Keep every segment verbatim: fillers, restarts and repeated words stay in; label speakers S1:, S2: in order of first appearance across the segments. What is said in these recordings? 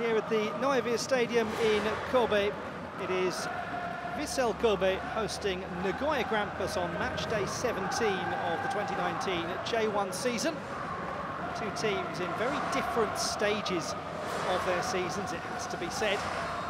S1: Here at the NOEVIR Stadium in Kobe, it is Vissel Kobe hosting Nagoya Grampus on Matchday seventeen of the twenty nineteen J one season. Two teams in very different stages of their seasons, it has to be said.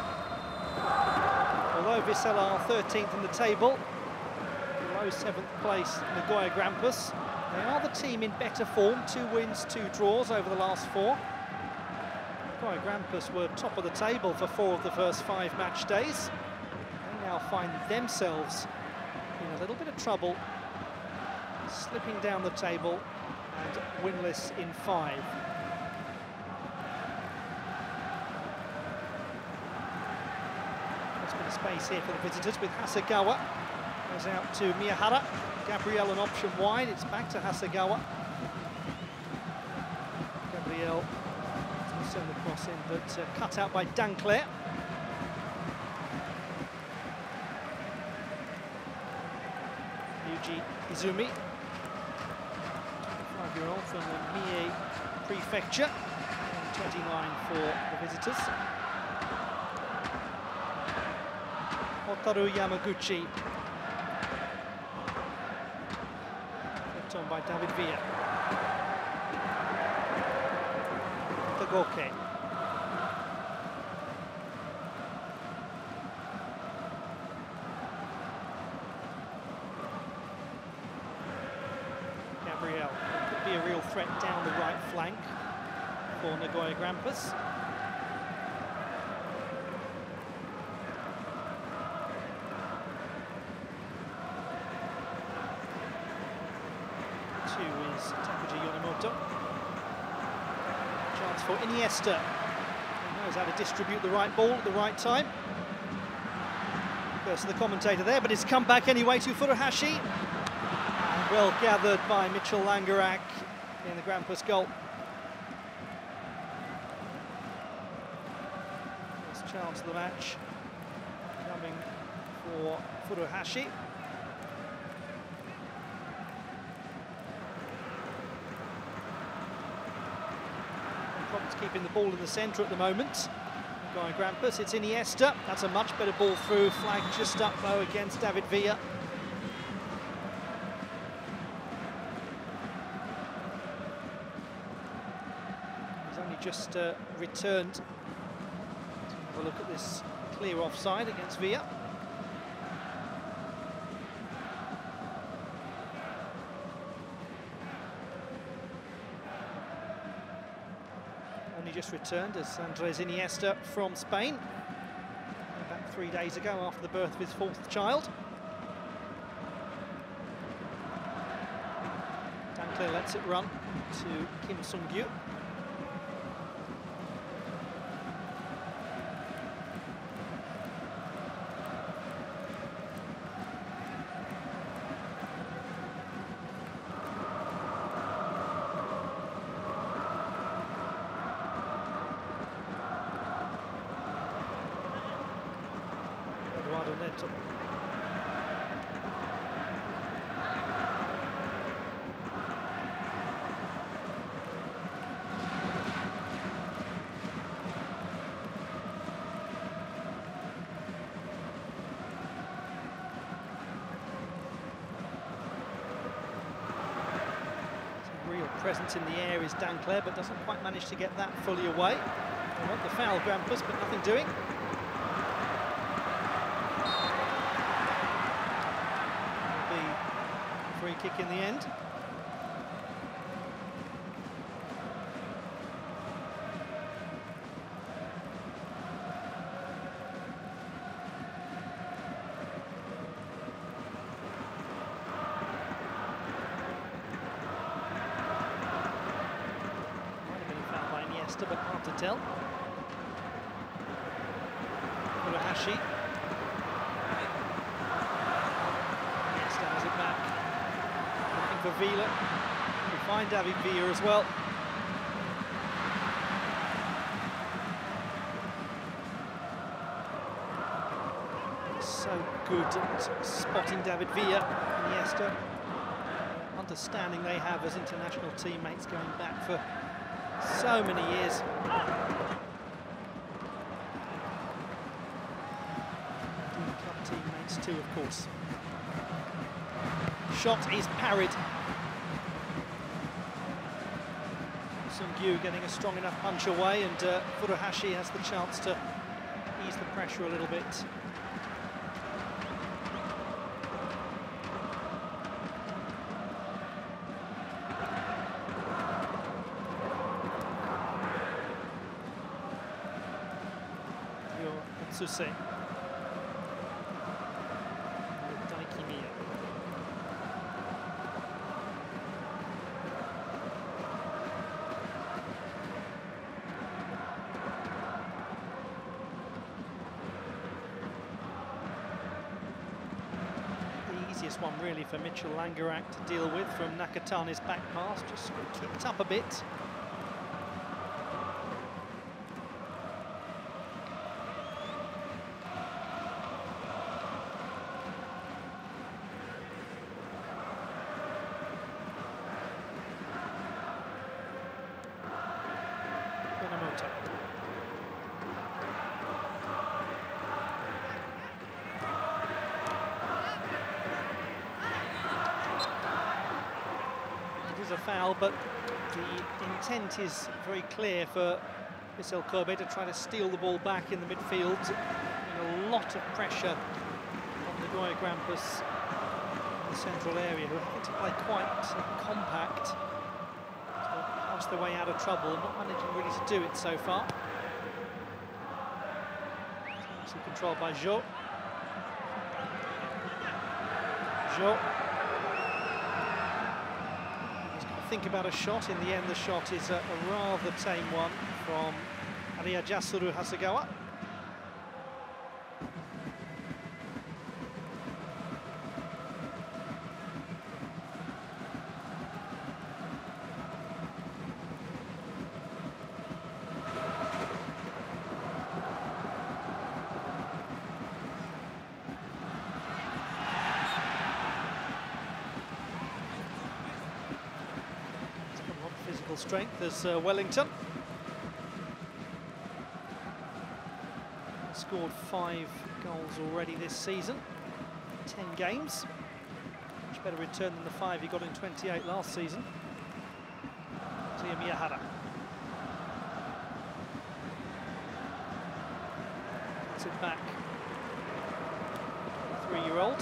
S1: Although Vissel are thirteenth in the table, below seventh place Nagoya Grampus, they are the team in better form, two wins, two draws over the last four. Nagoya Grampus were top of the table for four of the first five match days. They now find themselves in a little bit of trouble, slipping down the table and winless in five. There's been a space here for the visitors with Hasegawa. Goes out to Miyahara. Gabriel an option wide, it's back to Hasegawa. Gabriel send the cross in, but uh, cut out by Danclair. Yuji Izumi, five-year-old from the Mie Prefecture, and twenty-nine for the visitors. Hotaru Yamaguchi, flipped on by David Villa. Tagoke. Gabriel could be a real threat down the right flank for Nagoya Grampus. Two is Takuji Yonemoto. Chance for Iniesta. He knows how to distribute the right ball at the right time. First to the commentator there, but it's come back anyway to Furuhashi. And well gathered by Mitchell Langerak in the Grampus goal. First chance of the match coming for Furuhashi. Problems keeping the ball in the centre at the moment. Going Grampus, it's Iniesta. That's a much better ball through. Flag just up low against David Villa. He's only just uh, returned. Let's have a look at this clear offside against Villa. Only just returned as Andres Iniesta from Spain, about three days ago after the birth of his fourth child. Danclair lets it run to Kim Sung-gyu. Neto. Some real presence in the air is Danclair, but doesn't quite manage to get that fully away. They want the foul, Grampus, but nothing doing. Free kick in the end. Might have been fouled by Iniesta, but hard to tell. Furuhashi. Iniesta has it back. For Villa, we find David Villa as well. So good at spotting David Villa. Iniesta, understanding they have as international teammates going back for so many years. points too, of course. Shot is parried. Sung-gyu getting a strong enough punch away, and uh, Furuhashi has the chance to ease the pressure a little bit. Suse. The easiest one really for Mitchell Langerak to deal with from Nakatane's back pass, just kicked up a bit. A foul, but the intent is very clear for Vissel Kobe to try to steal the ball back in the midfield. And a lot of pressure on Nagoya Grampus in the central area, who are having to play quite uh, compact to pass their way out of trouble, and not managing really to do it so far. It's actually controlled by Jo. Jo. Think about a shot. In the end, the shot is a, a rather tame one from Ariajasuru Hasegawa. Strength as uh, Wellington. Scored five goals already this season, ten games. Much better return than the five he got in twenty-eight last season. Tia Miyahara. Gets it back. Three-year-old.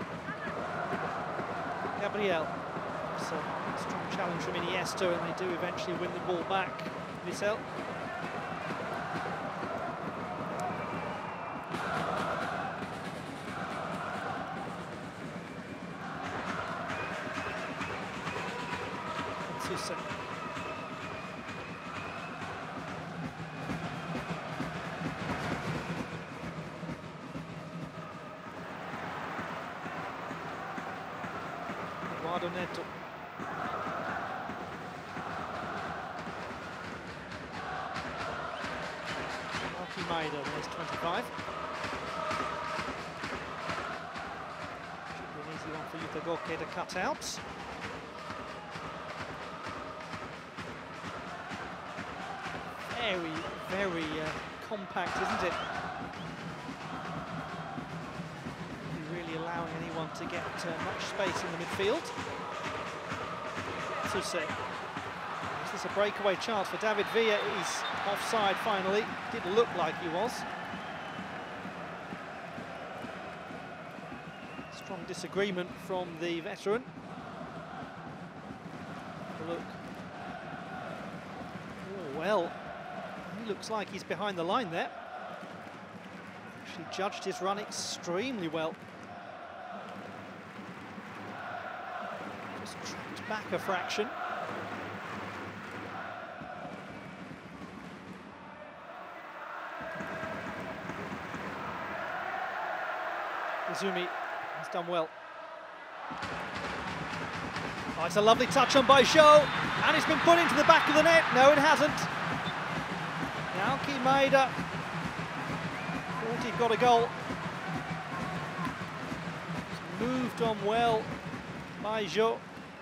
S1: Gabriel. So, strong challenge from Iniesta, and they do eventually win the ball back. Vissel. Suse. Eduardo Neto. Maeda, there's twenty-five. Should be an easy one for Yuta Goke to cut out. Very, very uh, compact, isn't it? Really allowing anyone to get uh, much space in the midfield. Suse. Is this a breakaway chance for David Villa? He's offside finally. Didn't look like he was. Strong disagreement from the veteran. Have a look. Oh, well, he looks like he's behind the line there. Actually judged his run extremely well. Just tracked back a fraction. Izumi has done well. Oh, it's a lovely touch on by Jo, and it's been put into the back of the net. No, it hasn't. Naoki Maeda thought he'd got a goal. Moved on well by Jo.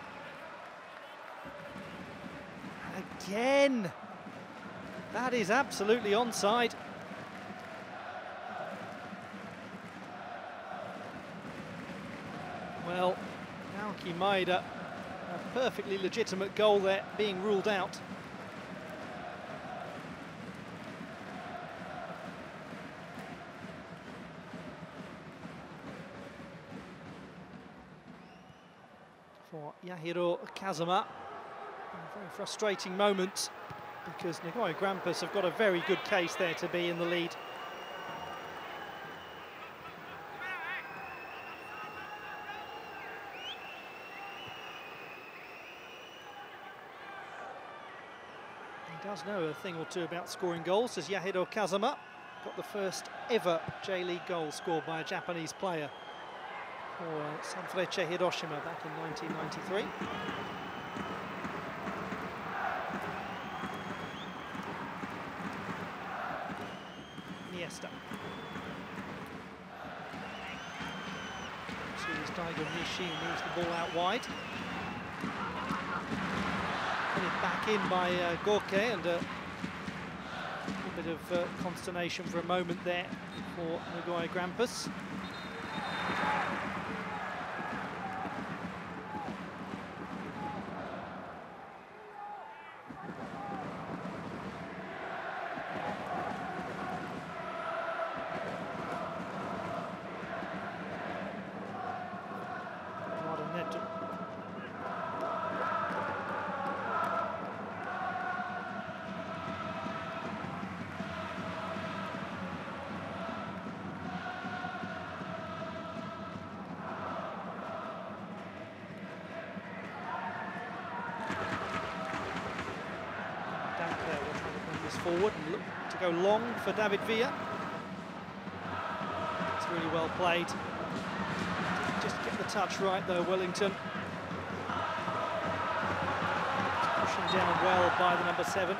S1: Again, that is absolutely onside. Maeda. A perfectly legitimate goal there being ruled out. For Yahiro Kazuma. A very frustrating moment because Nagoya Grampus have got a very good case there to be in the lead. He does know a thing or two about scoring goals, as Yahiro Kazuma got the first ever J-League goal scored by a Japanese player for uh, Sanfrecce Hiroshima back in nineteen ninety-three. Iniesta. See, Daigo Nishi moves the ball out wide. Put it back in by uh, Gorke, and uh, a bit of uh, consternation for a moment there for Nagoya Grampus. Forward and look to go long for David Villa. It's really well played. Just get the touch right though, Wellington. Pushing down well by the number seven.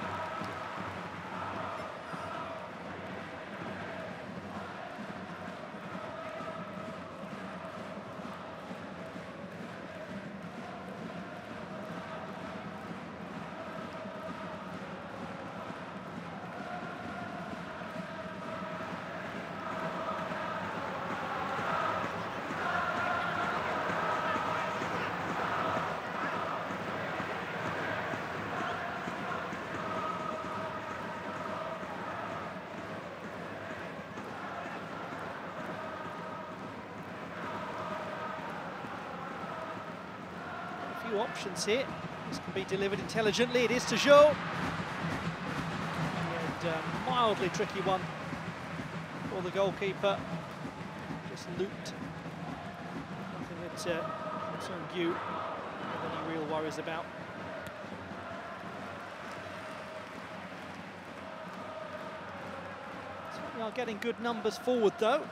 S1: Options here. This can be delivered intelligently. It is to Zhou. And a mildly tricky one for the goalkeeper. Just looped. Nothing that uh, Sung Gyu have any real worries about. So we are getting good numbers forward though.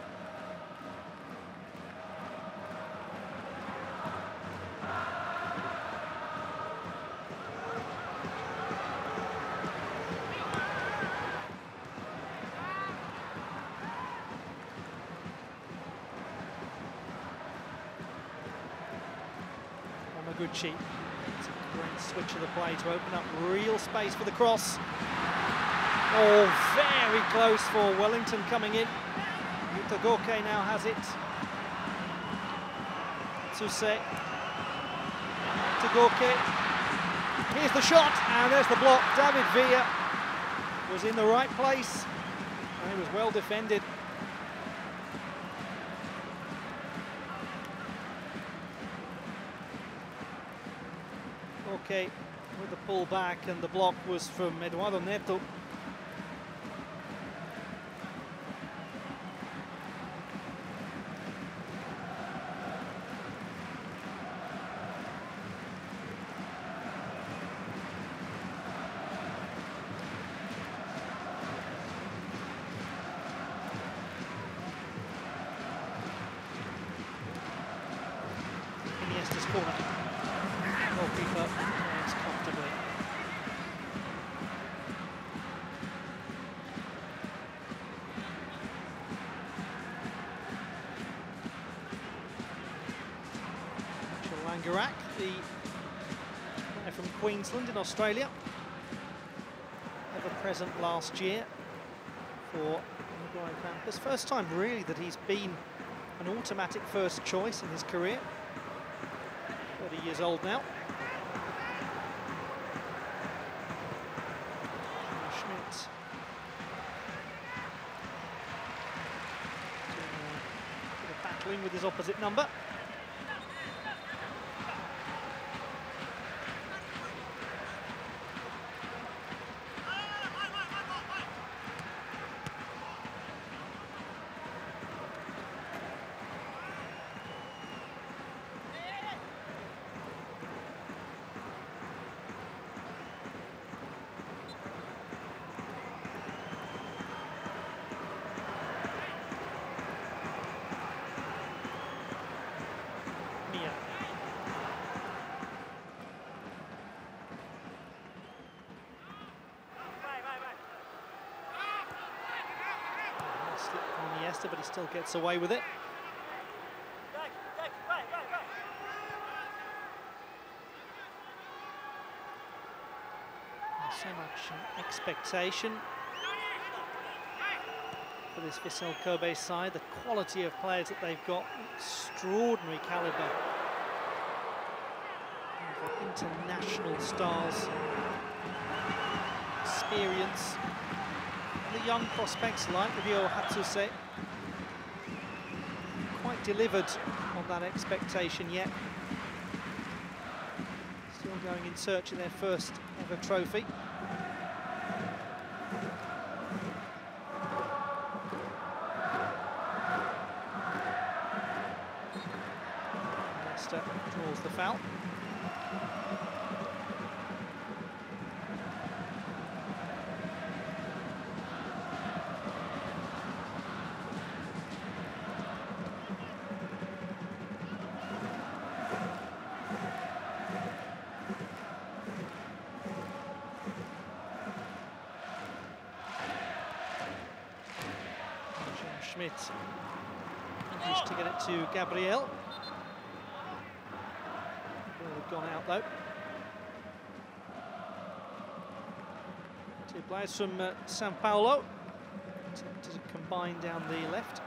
S1: It's a great switch of the play to open up real space for the cross. Oh, very close for Wellington coming in. Yuta Gorke now has it. Tsuse to Gorke. Here's the shot, and there's the block. David Villa was in the right place, and it was well defended. Okay, with the pull back, and the block was from Eduardo Neto. Iniesta's corner. Goalkeeper plays comfortably. Langarak, the player from Queensland in Australia, ever present last year for Nagoya Grampus. First time really that he's been an automatic first choice in his career. twenty years old now. Schmidt. Battling with his opposite number. But he still gets away with it. There's so much expectation for this Vissel Kobe side. The quality of players that they've got, extraordinary calibre. International stars, experience. And the young prospects like Ryo Hatsuse quite delivered on that expectation yet. Still going in search of their first ever trophy. Leicester draws the foul. Schmidt managed to get it to Gabriel. Ball had gone out though. Two players from uh, Sao Paulo to, to combine down the left.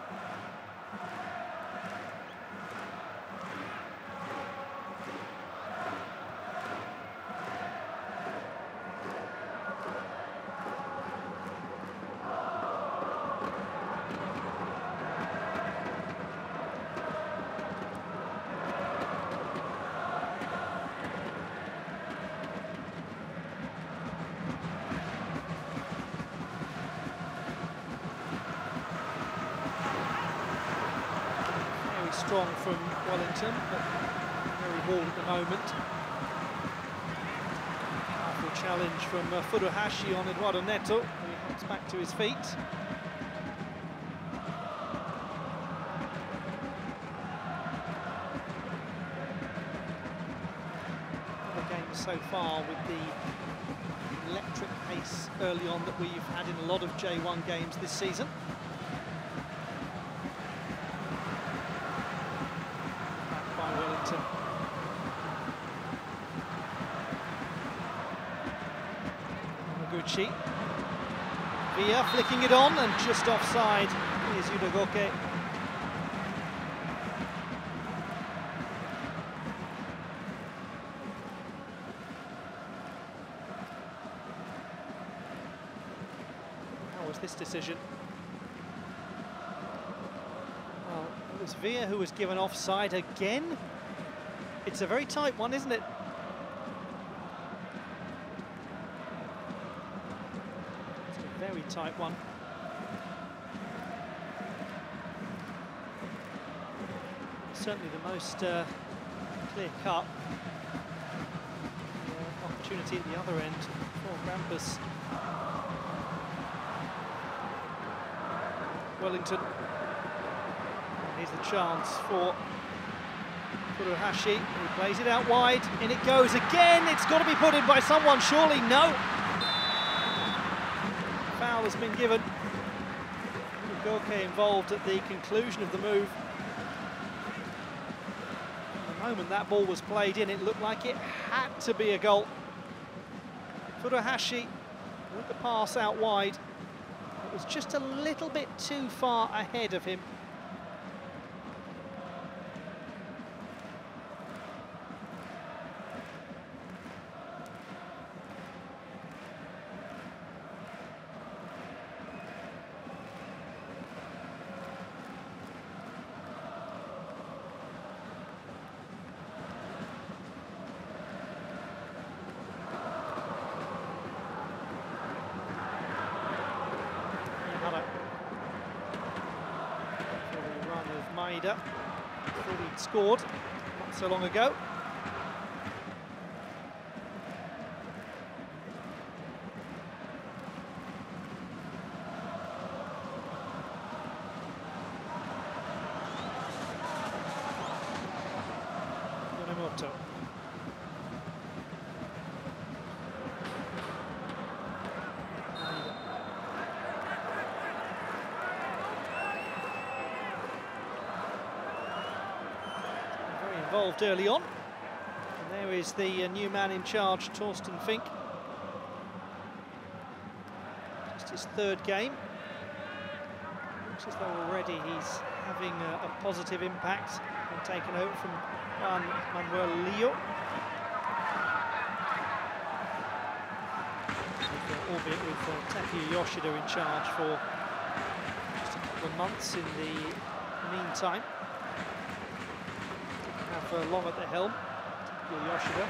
S1: Strong from Wellington, but very ball at the moment. Powerful challenge from uh, Furuhashi on Eduardo Neto, who he comes back to his feet. The game so far with the electric pace early on that we've had in a lot of J one games this season. Noguchi. Villa flicking it on and just offside is Udogoke. How was this decision? Well, it was Villa who was given offside again. It's a very tight one, isn't it? It's a very tight one. Certainly the most uh, clear-cut uh, opportunity at the other end for Grampus. Wellington. Here's the chance for Furuhashi, who plays it out wide, and it goes again. It's got to be put in by someone, surely. No. Foul has been given. Udogoke involved at the conclusion of the move. The moment that ball was played in, it looked like it had to be a goal. Furuhashi with the pass out wide. It was just a little bit too far ahead of him. Maeda thought he'd scored not so long ago. Involved early on, and there is the uh, new man in charge, Torsten Fink. Just his third game. Looks as though already he's having a, a positive impact and taken over from Juan Manuel Lillo. Albeit with uh, Takuya Yoshida in charge for just a couple of months in the meantime. Have uh, long at the helm, Takuya Yoshida.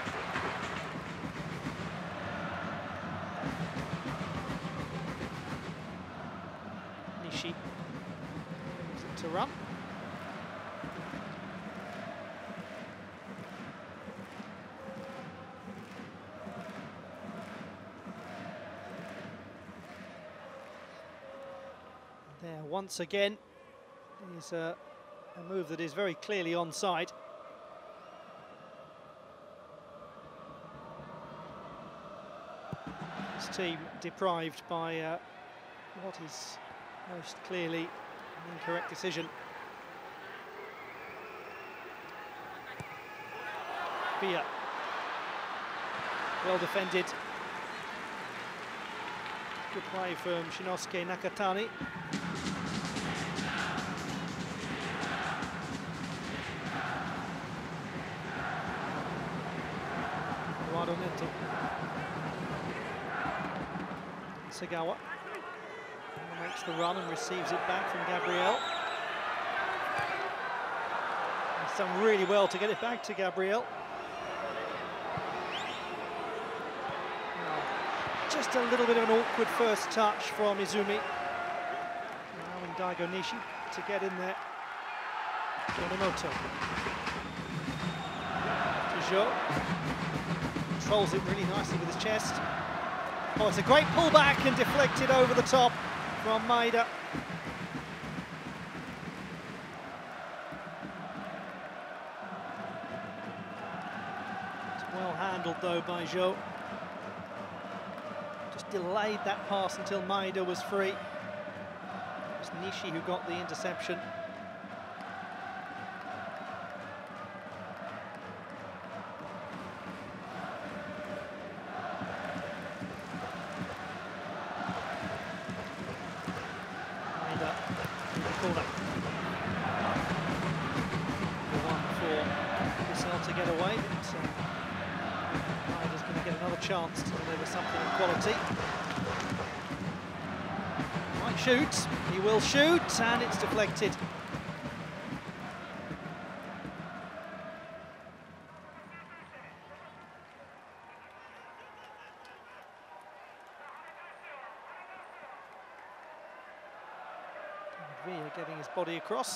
S1: Nishi brings it to run. There, once again, is a, a move that is very clearly onside. This team deprived by uh, what is most clearly an incorrect decision. Bia, well defended. Good play from Shinosuke Nakatani. Eduardo Neto. Sagawa makes the run and receives it back from Gabriel. He's done really well to get it back to Gabriel. Just a little bit of an awkward first touch from Izumi. Allowing Daigo Nishi to get in there. Yonemoto. Peugeot controls it really nicely with his chest. Oh, it's a great pullback and deflected over the top from Maeda. It's well handled though by Zhou. Just delayed that pass until Maeda was free. It was Nishi who got the interception. Corner. One for Vissel to get away, but uh, Maeda's going to get another chance to deliver something of quality. Might shoot, he will shoot, and it's deflected. Villa getting his body across.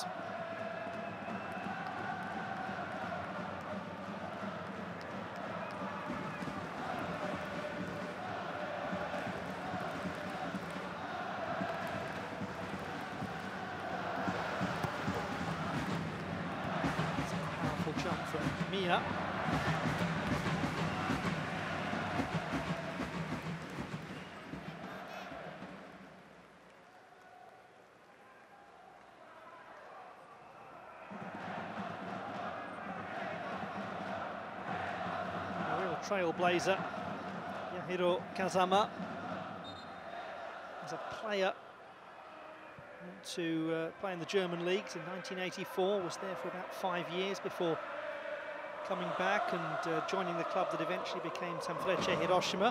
S1: It's a powerful jump from Mia. Trailblazer, Yahiro Kazama, as a player to uh, play in the German leagues in nineteen eighty-four, was there for about five years before coming back and uh, joining the club that eventually became Sanfrecce Hiroshima.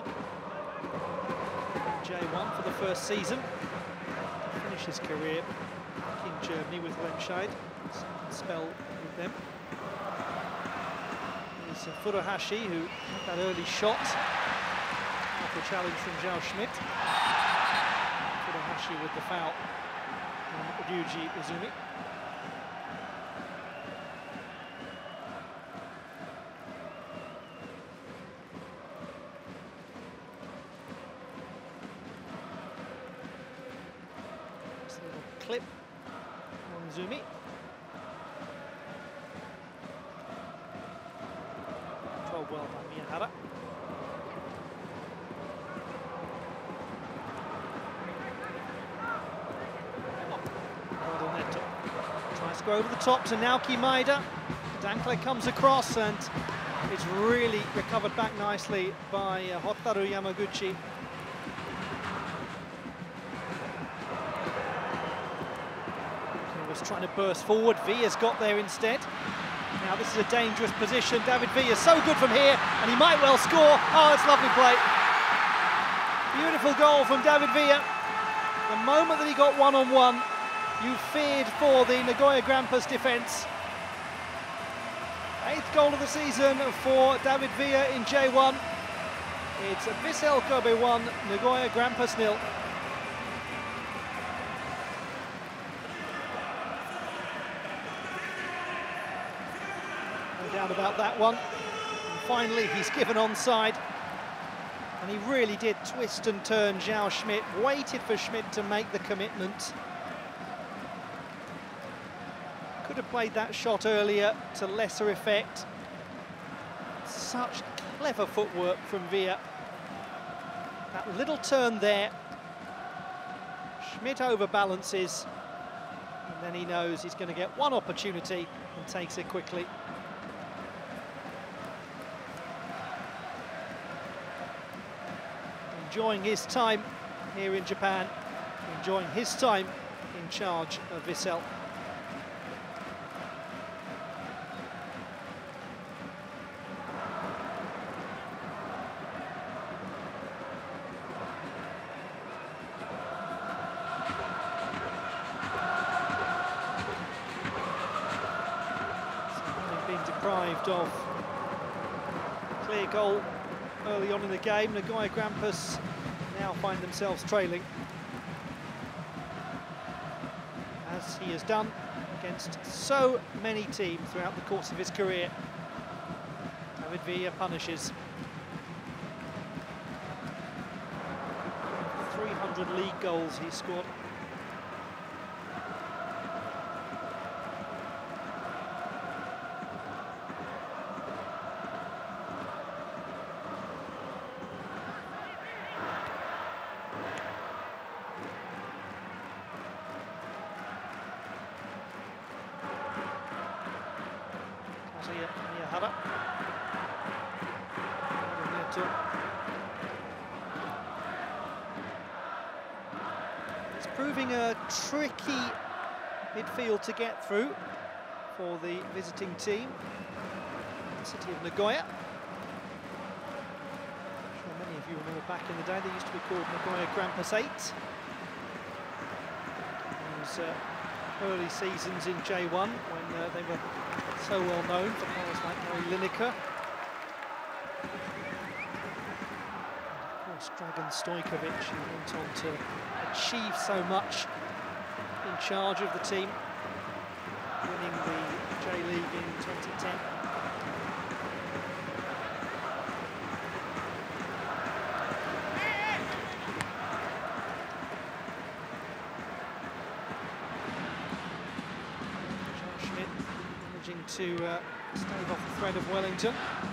S1: J one for the first season, finished his career back in Germany with Remscheid, second spell with them. Uh, Furuhashi, who had that early shot after a challenge from Zhao Schmidt. Furuhashi with the foul on Ryuji Izumi. clip on Zumi. Controlled well by Miyahara. Tries to go over the top to Naoki Maeda. Dankle comes across and it's really recovered back nicely by uh, Hotaru Yamaguchi. He was trying to burst forward. Villa's got there instead. Now this is a dangerous position. David Villa so good from here and he might well score. Oh, it's lovely play. Beautiful goal from David Villa. The moment that he got one-on-one, you feared for the Nagoya Grampus defence. Eighth goal of the season for David Villa in J one. It's Vissel Kobe one, Nagoya Grampus nil. No doubt about that one. And finally, he's given onside. And he really did twist and turn Zhao Schmidt, waited for Schmidt to make the commitment. Could have played that shot earlier to lesser effect. Such clever footwork from Villa. That little turn there. Schmidt overbalances. And then he knows he's going to get one opportunity and takes it quickly. Enjoying his time here in Japan. Enjoying his time in charge of Vissel. Deprived of a clear goal early on in the game, Nagoya Grampus now find themselves trailing, as he has done against so many teams throughout the course of his career. David Villa punishes. three hundred league goals he scored. Miyahara. It's proving a tricky midfield to get through for the visiting team, the city of Nagoya. I'm sure many of you remember back in the day they used to be called Nagoya Grampus eight. Those uh, early seasons in J one when uh, they were so well known for players like Gary Lineker. And of course, Dragan Stojkovic, who went on to achieve so much in charge of the team, winning the J-League in twenty ten. To uh, stave off the threat of Wellington.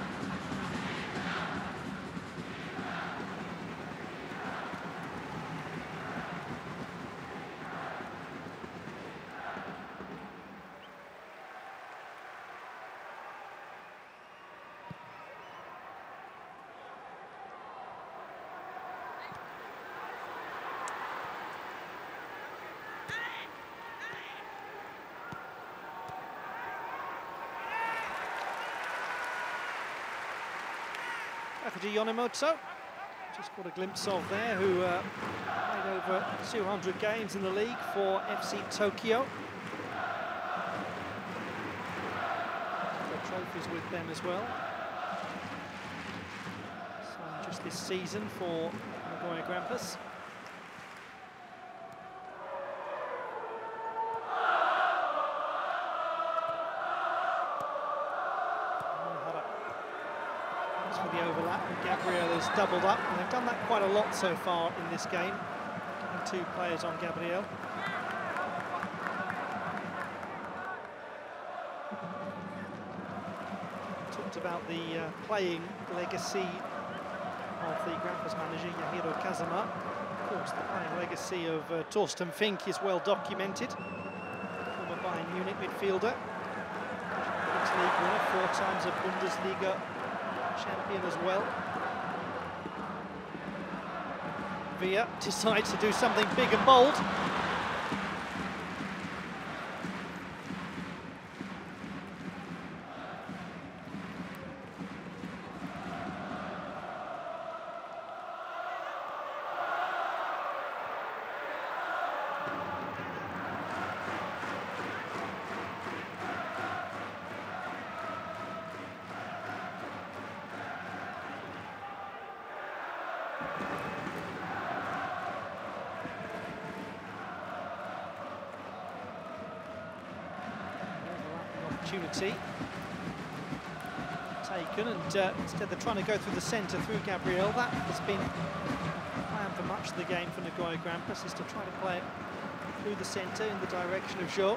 S1: Takuji Yonemoto, just got a glimpse of there, who uh, played over two hundred games in the league for F C Tokyo. Got trophies with them as well. So just this season for Nagoya Grampus. For the overlap, and Gabriel has doubled up, and they've done that quite a lot so far in this game, two players on Gabriel. about the uh, playing legacy of the Grampus manager, Yahiro Kazama. Of course, the playing legacy of uh, Torsten Fink is well documented. Former Bayern Munich midfielder. League winner, four times a Bundesliga champion as well. Via decides to do something big and bold. Opportunity taken, and uh, instead they're trying to go through the centre through Gabriel. That has been the plan for much of the game for Nagoya Grampus, is to try to play it through the centre in the direction of Jo.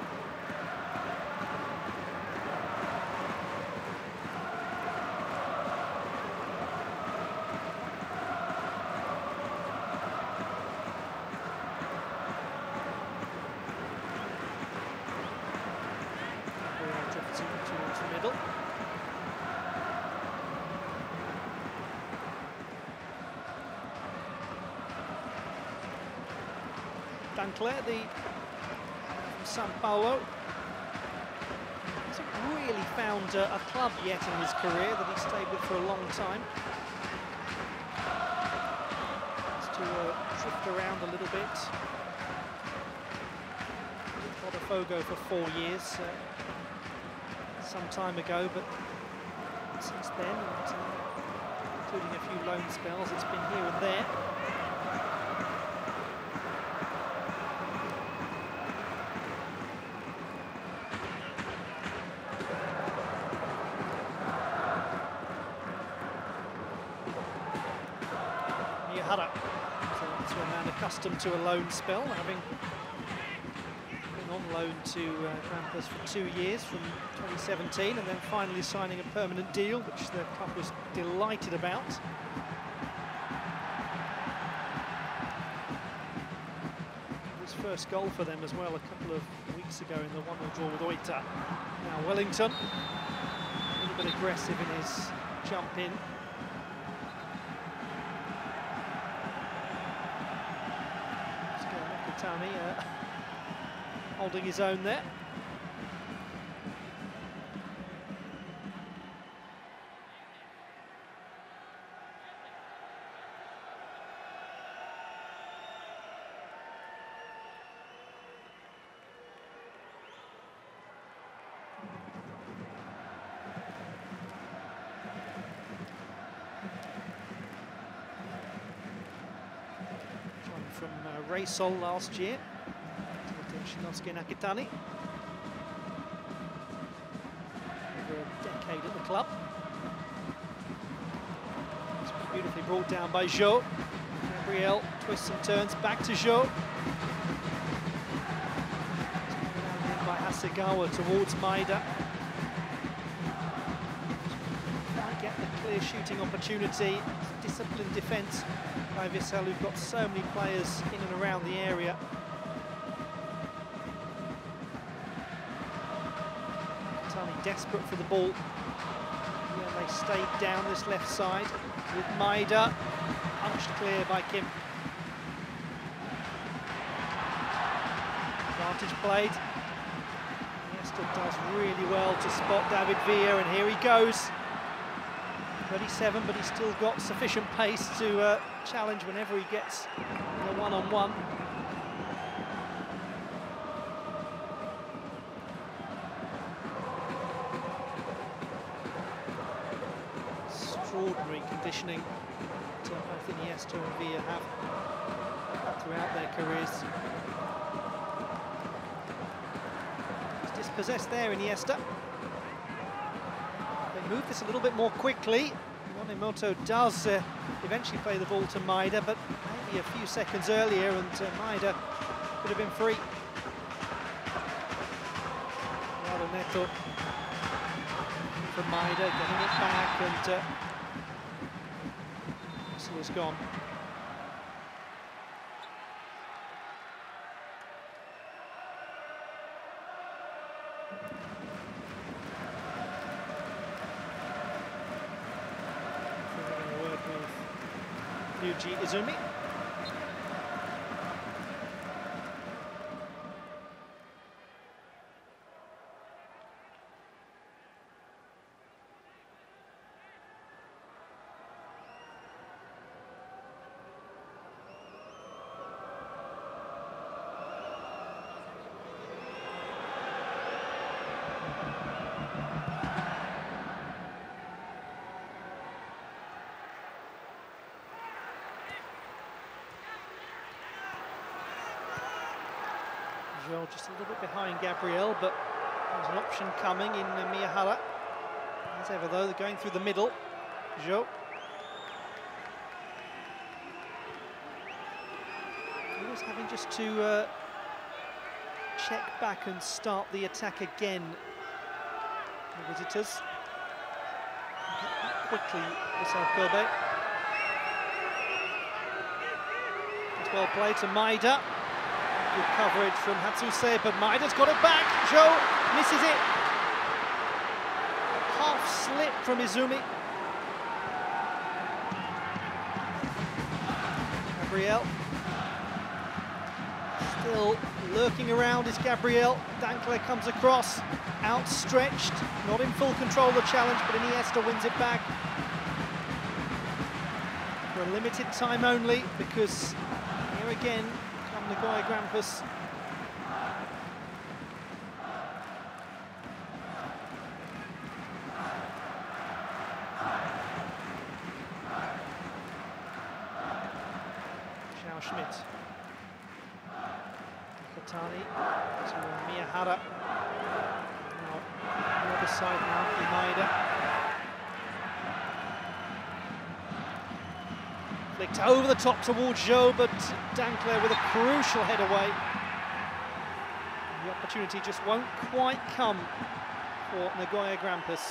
S1: Dancler, the from Sao Paulo, hasn't really found uh, a club yet in his career that he's stayed with for a long time. Has to uh, drift around a little bit. Botafogo for four years, uh, some time ago, but since then, and, uh, including a few loan spells, it's been here and there. So a man accustomed to a loan spell, having been on loan to uh, Grampus for two years from twenty seventeen, and then finally signing a permanent deal, which the club was delighted about. His first goal for them as well a couple of weeks ago in the one nil draw with Oita. Now Wellington, a little bit aggressive in his jump in. Tony uh, holding his own there. From uh, Vissel last year, Shinosuke Nakatani. Over a decade at the club. It's beautifully brought down by Jo. Gabriel twists and turns back to Jo. By Hasegawa towards Maeda. Might get the clear shooting opportunity. Disciplined defence by Vissel, who've got so many players in and around the area. Tani desperate for the ball. Yeah, they stayed down this left side with Maeda, punched clear by Kim. Advantage played. Iniesta does really well to spot David Villa, and here he goes. thirty-seven, but he's still got sufficient pace to uh, challenge whenever he gets in a one-on-one. Extraordinary conditioning that uh, both Iniesta and Villa have throughout their careers. He's dispossessed there, Iniesta. They move this a little bit more quickly. Moto does uh, eventually play the ball to Maeda, but maybe a few seconds earlier, and uh, Maeda could have been free. Neto from Maida, getting it back, and uh, Vissel is gone. Having a word with Ryuji Izumi. Just a little bit behind Gabriel, but there's an option coming in uh, Miyahara. As ever though, they're going through the middle. Jo. He was having just to uh, check back and start the attack again. The visitors. Get back quickly, Vissel Kobe. It's well played to Maida. Good coverage from Hatsuse, but Maida's got it back. Jo misses it. Half slip from Izumi. Gabriel. Still lurking around is Gabriel. Dankler comes across, outstretched, not in full control of the challenge, but Iniesta wins it back. For a limited time only, because here again, Nagoya Grampus. Xiao Schmidt. Katani to Miyahara. Now, on the other side now, Maida. Flicked over the top towards Jo, but Dankler with a crucial head away. The opportunity just won't quite come for Nagoya Grampus.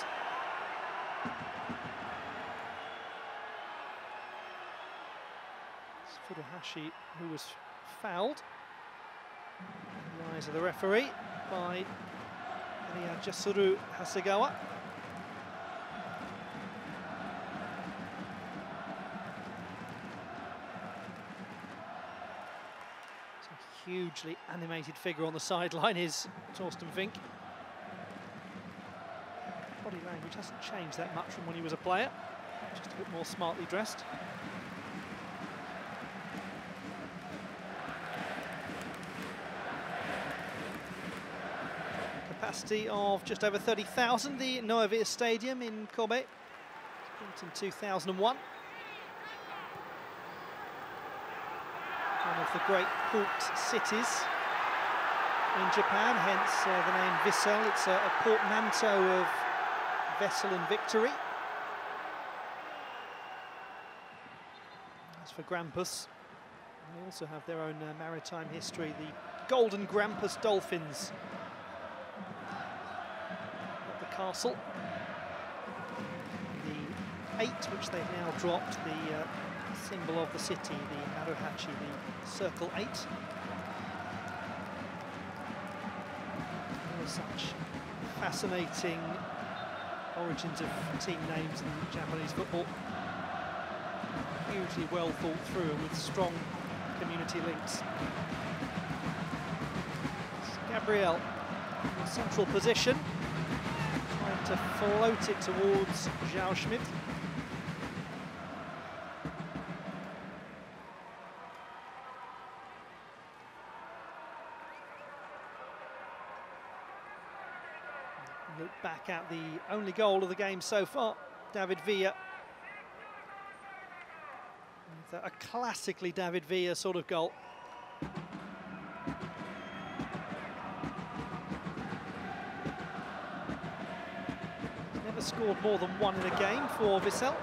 S1: It's Furuhashi who was fouled. In the eyes of the referee by Meiji Yasuda Hasegawa. Hugely animated figure on the sideline is Torsten Fink. Body language hasn't changed that much from when he was a player, just a bit more smartly dressed. Capacity of just over thirty thousand, the NOEVIR Stadium in Kobe, built in two thousand one. One of the great port cities in Japan, hence uh, the name Vissel. It's a, a portmanteau of vessel and victory. As for Grampus, they also have their own uh, maritime history, the Golden Grampus Dolphins at the castle. The eight, which they've now dropped, the uh, symbol of the city, the Maruhachi, the Circle eight. There are such fascinating origins of team names in Japanese football. Hugely well thought through and with strong community links. Gabriel in a central position, trying to float it towards Xiao Schmidt. Look back at the only goal of the game so far, David Villa. A classically David Villa sort of goal. Never scored more than one in a game for Vissel.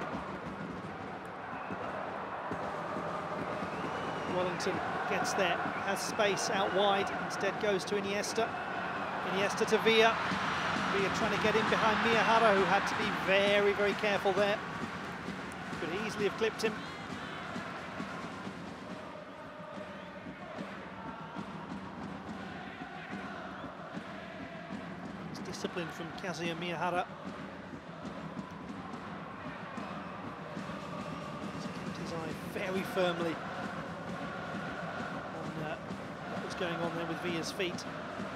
S1: Wellington gets there, has space out wide, instead goes to Iniesta. Iniesta to Villa. Villa trying to get in behind Miyahara, who had to be very, very careful there. Could easily have clipped him. It's discipline from Kazuya Miyahara. He's kept his eye very firmly on uh, what was going on there with Villa's feet.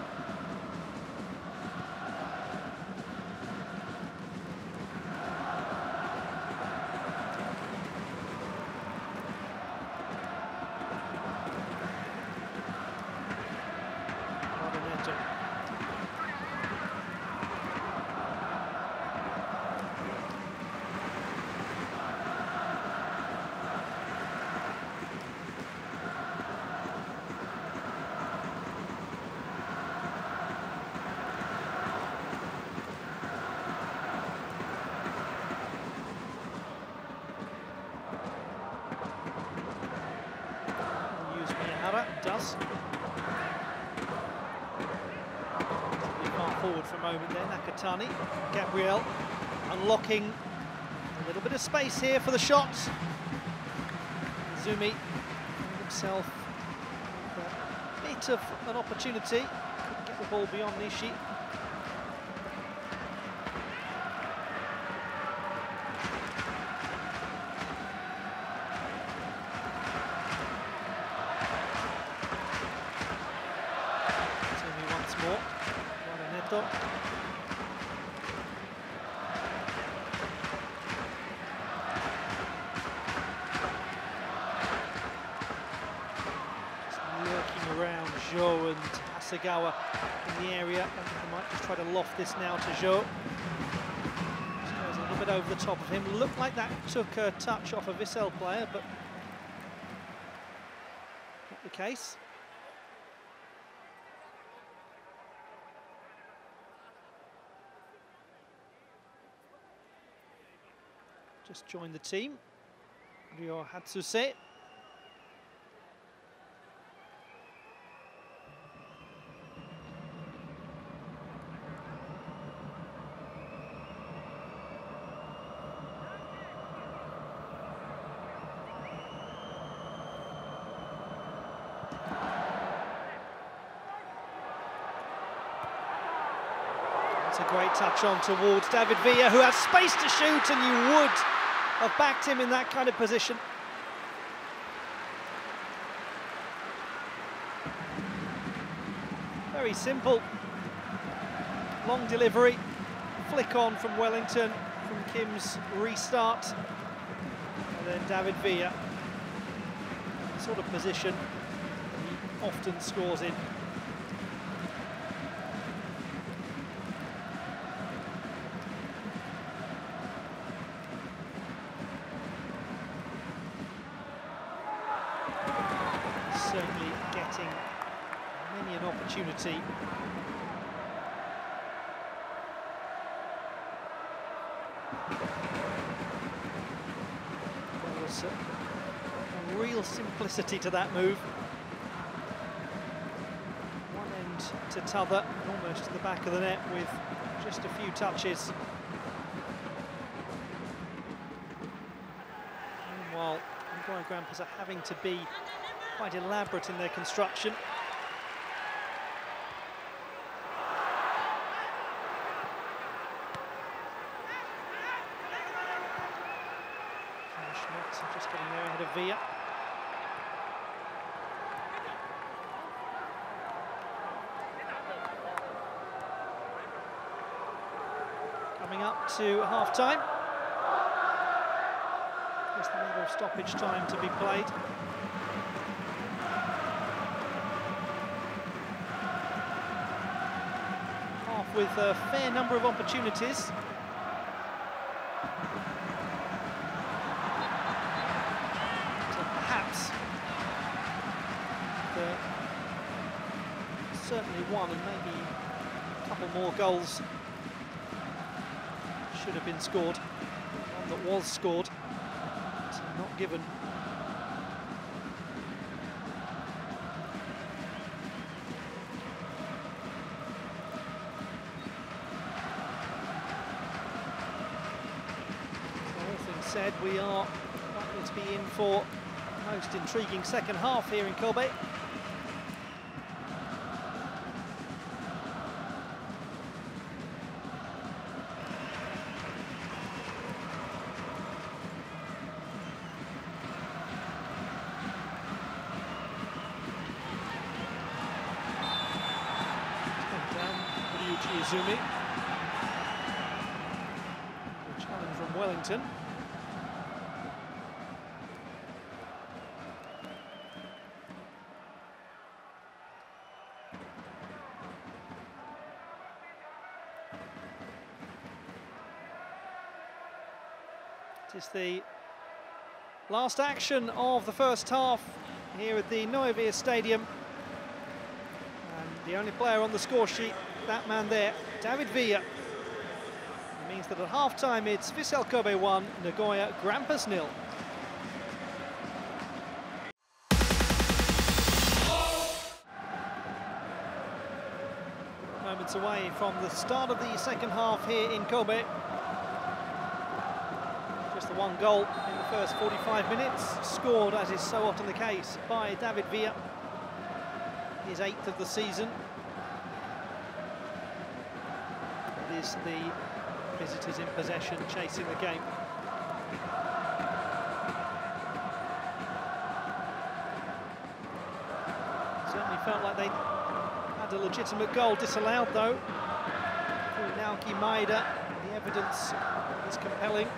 S1: Does. Far forward for a moment there, Nakatani. Gabriel unlocking a little bit of space here for the shots. Izumi himself with a bit of an opportunity. Couldn't get the ball beyond Nishi. Zhou and Hasegawa in the area. I think he might just try to loft this now to Zhou. Goes a little bit over the top of him. Looked like that took a touch off a Vissel player, but not the case. Just joined the team, Ryo Hatsuse. That's a great touch on towards David Villa, who has space to shoot, and you would have backed him in that kind of position. Very simple. Long delivery, flick on from Wellington, from Kim's restart. And then David Villa, the sort of position he often scores in. Certainly getting many an opportunity. There was a, a real simplicity to that move. One end to t'other, almost to the back of the net with just a few touches. Meanwhile, Nagoya Grampus are having to be quite elaborate in their construction. Schmitz just getting there ahead of Villa. Coming up to half-time. Just a matter of stoppage time to be played. With a fair number of opportunities. So perhaps the, certainly one and maybe a couple more goals should have been scored. One that was scored, so not given. said, we are likely to be in for the most intriguing second half here in Kobe. Izumi. Good challenge from Wellington. It is the last action of the first half here at the NOEVIR Stadium. And the only player on the score sheet, that man there, David Villa. It means that at half-time it's Vissel Kobe one, Nagoya Grampus nil. Moments away from the start of the second half here in Kobe. Just the one goal in the first forty-five minutes, scored, as is so often the case, by David Villa. His eighth of the season. It is the visitors in possession, chasing the game. Certainly felt like they had a legitimate goal disallowed, though. Through Naoki Maeda, the evidence is compelling.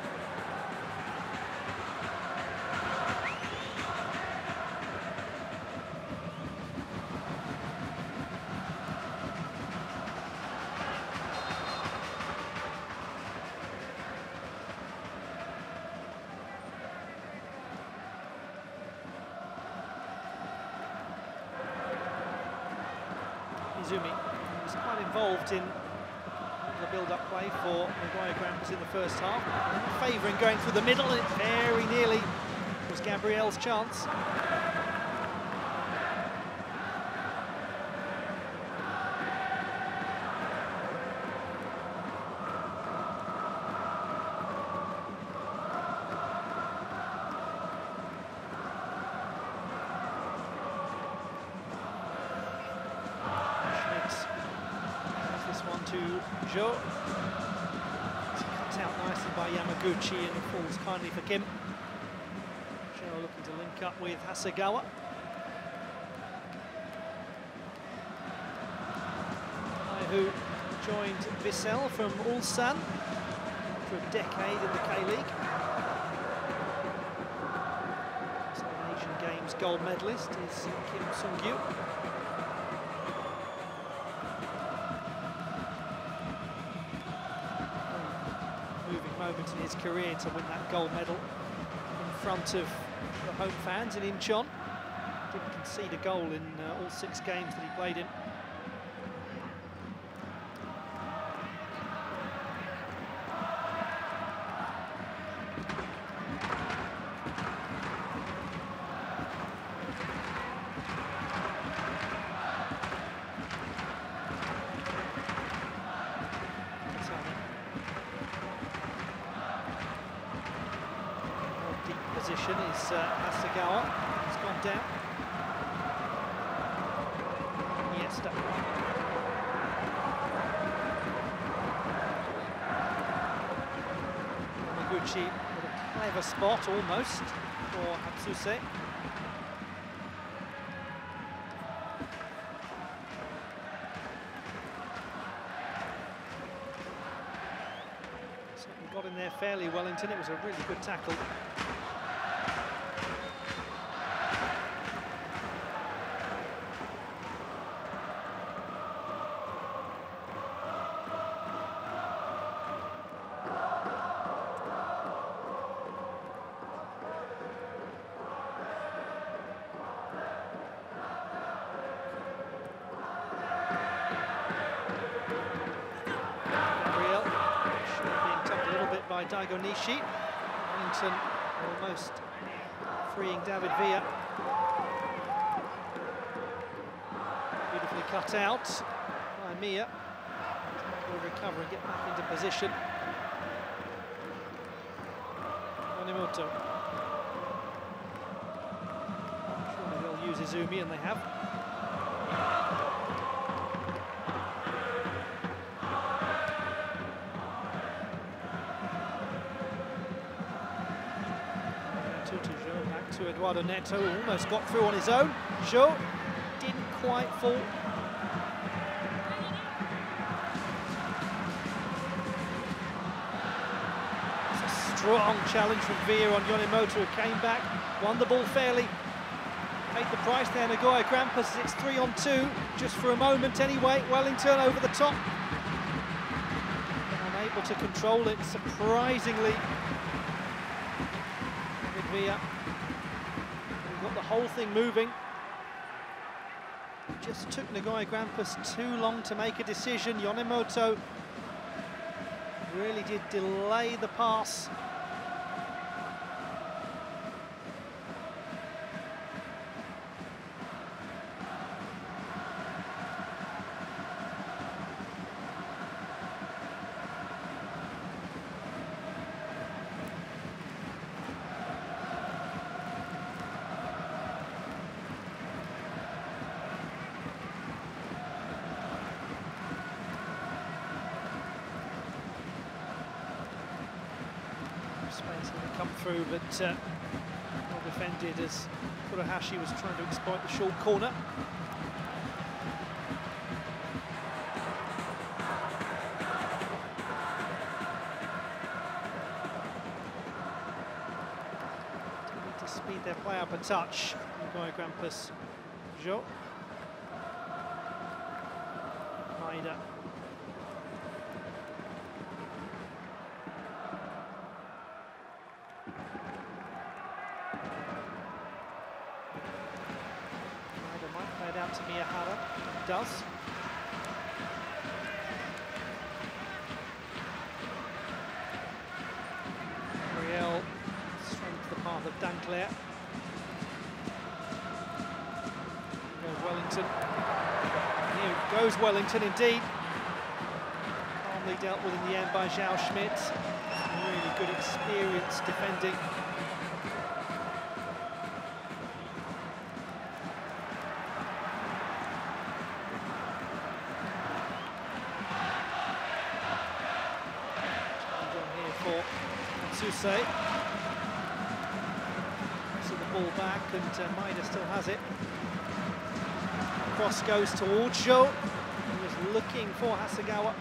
S1: Izumi was quite involved in the build-up play for Nagoya Grampus in the first half, favouring going through the middle, and it very nearly was Gabriel's chance. To Jo. It's cut out nicely by Yamaguchi and it falls kindly for Kim. Jo looking to link up with Hasegawa. Who joined Vissel from Ulsan for a decade in the K-League. Asian Games gold medalist is Kim Sung-gyu. Moment in his career to win that gold medal in front of the home fans in Incheon. Didn't concede a goal in uh, all six games that he played in. Position is uh, Hasegawa. He's gone down. Yes, Yamaguchi with a clever spot almost for Hatsuse. Certainly got in there fairly, Wellington. It was a really good tackle. By Daigo Nishi. Wellington almost freeing David Villa. Beautifully cut out by Mia. Will recover and get back into position. Yonemoto. Surely they'll use Izumi, and they have. Back to Eduardo Neto, who almost got through on his own. Jo didn't quite fall. Strong challenge from Villa on Yonemoto, who came back, won the ball fairly, paid the price there. Nagoya Grampus, it's three on two, just for a moment anyway. Wellington over the top, unable to control it, surprisingly. With Villa, we've got the whole thing moving. It just took Nagoya Grampus too long to make a decision. Yonemoto really did delay the pass. Space had come through, but uh, well defended as Furuhashi was trying to exploit the short corner. They need to speed their play up a touch. Nagoya Grampus, Jo. Maeda. Out to Miyahara, does. Gabriel straight into the path of Danclair. Goes Wellington. Here goes Wellington indeed. Calmly dealt with in the end by Zhao Schmidt. Really good experience defending. Suse. See the ball back, and uh, Maeda still has it. Cross goes towards Jo. He was looking for Hasegawa.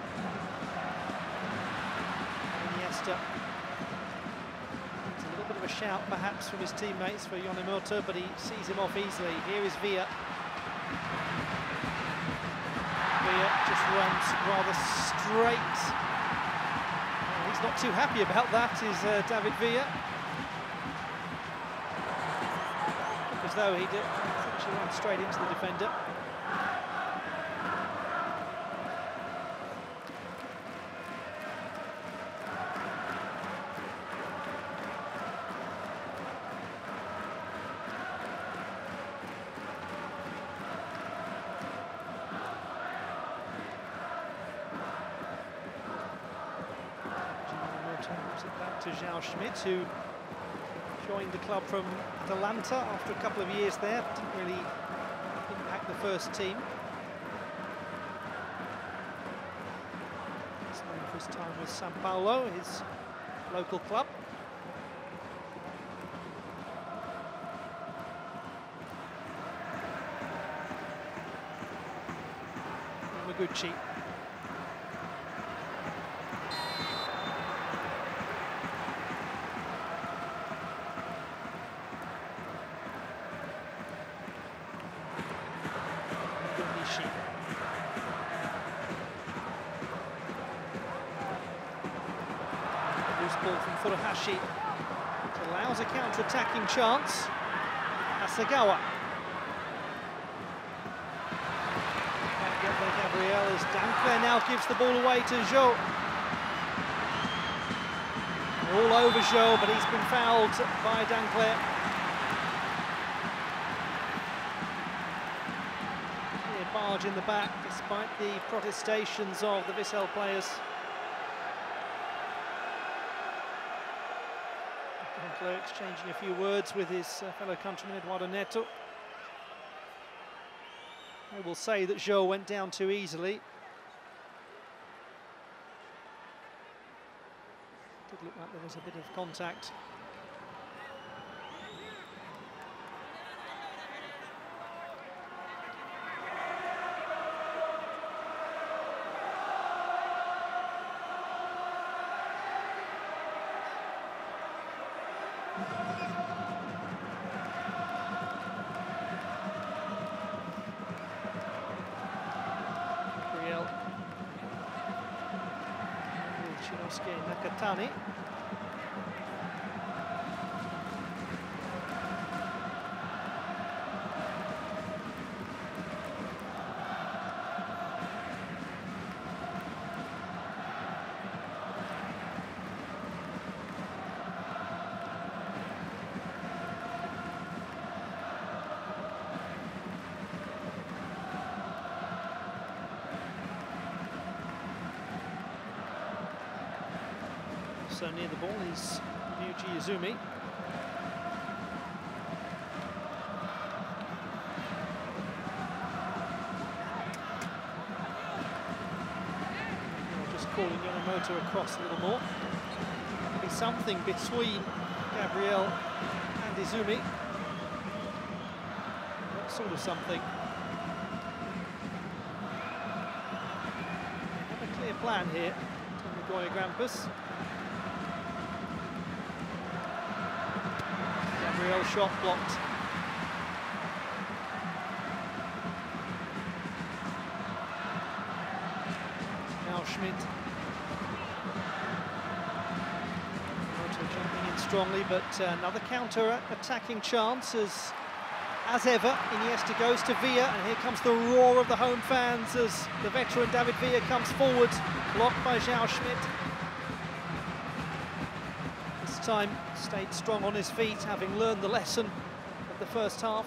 S1: Iniesta. It's a little bit of a shout, perhaps, from his teammates for Yonemoto, but he sees him off easily. Here is Villa. Villa just runs rather straight. He's not too happy about that, is uh, David Villa. As though he did actually run straight into the defender. It back to Zhao Schmidt, who joined the club from Atalanta after a couple of years there. Didn't really impact the first team. He's known for his time with Sao Paulo, his local club. Yamaguchi. Loose ball from Furuhashi. It allows a counter-attacking chance. Hasegawa. Can't get there, Gabriel, as Danclair now gives the ball away to Jo. All over Jo, but he's been fouled by Danclair. Barge in the back, despite the protestations of the Vissel players. Winkler exchanging a few words with his uh, fellow countryman Eduardo Neto. I will say that Zhou went down too easily. Did look like there was a bit of contact. Nakatani. So near the ball is Meiji Yasuda. Just calling Yamamoto across a little more. Maybe something between Gabriel and Izumi. What sort of something? Have a clear plan here from Nagoya Grampus. Gabriel shot blocked. Now Schmidt. Moto jumping in strongly, but uh, another counter-attacking chance as, as ever, Iniesta goes to Villa, and here comes the roar of the home fans as the veteran David Villa comes forward, blocked by João Schmidt. This time stayed strong on his feet, having learned the lesson of the first half.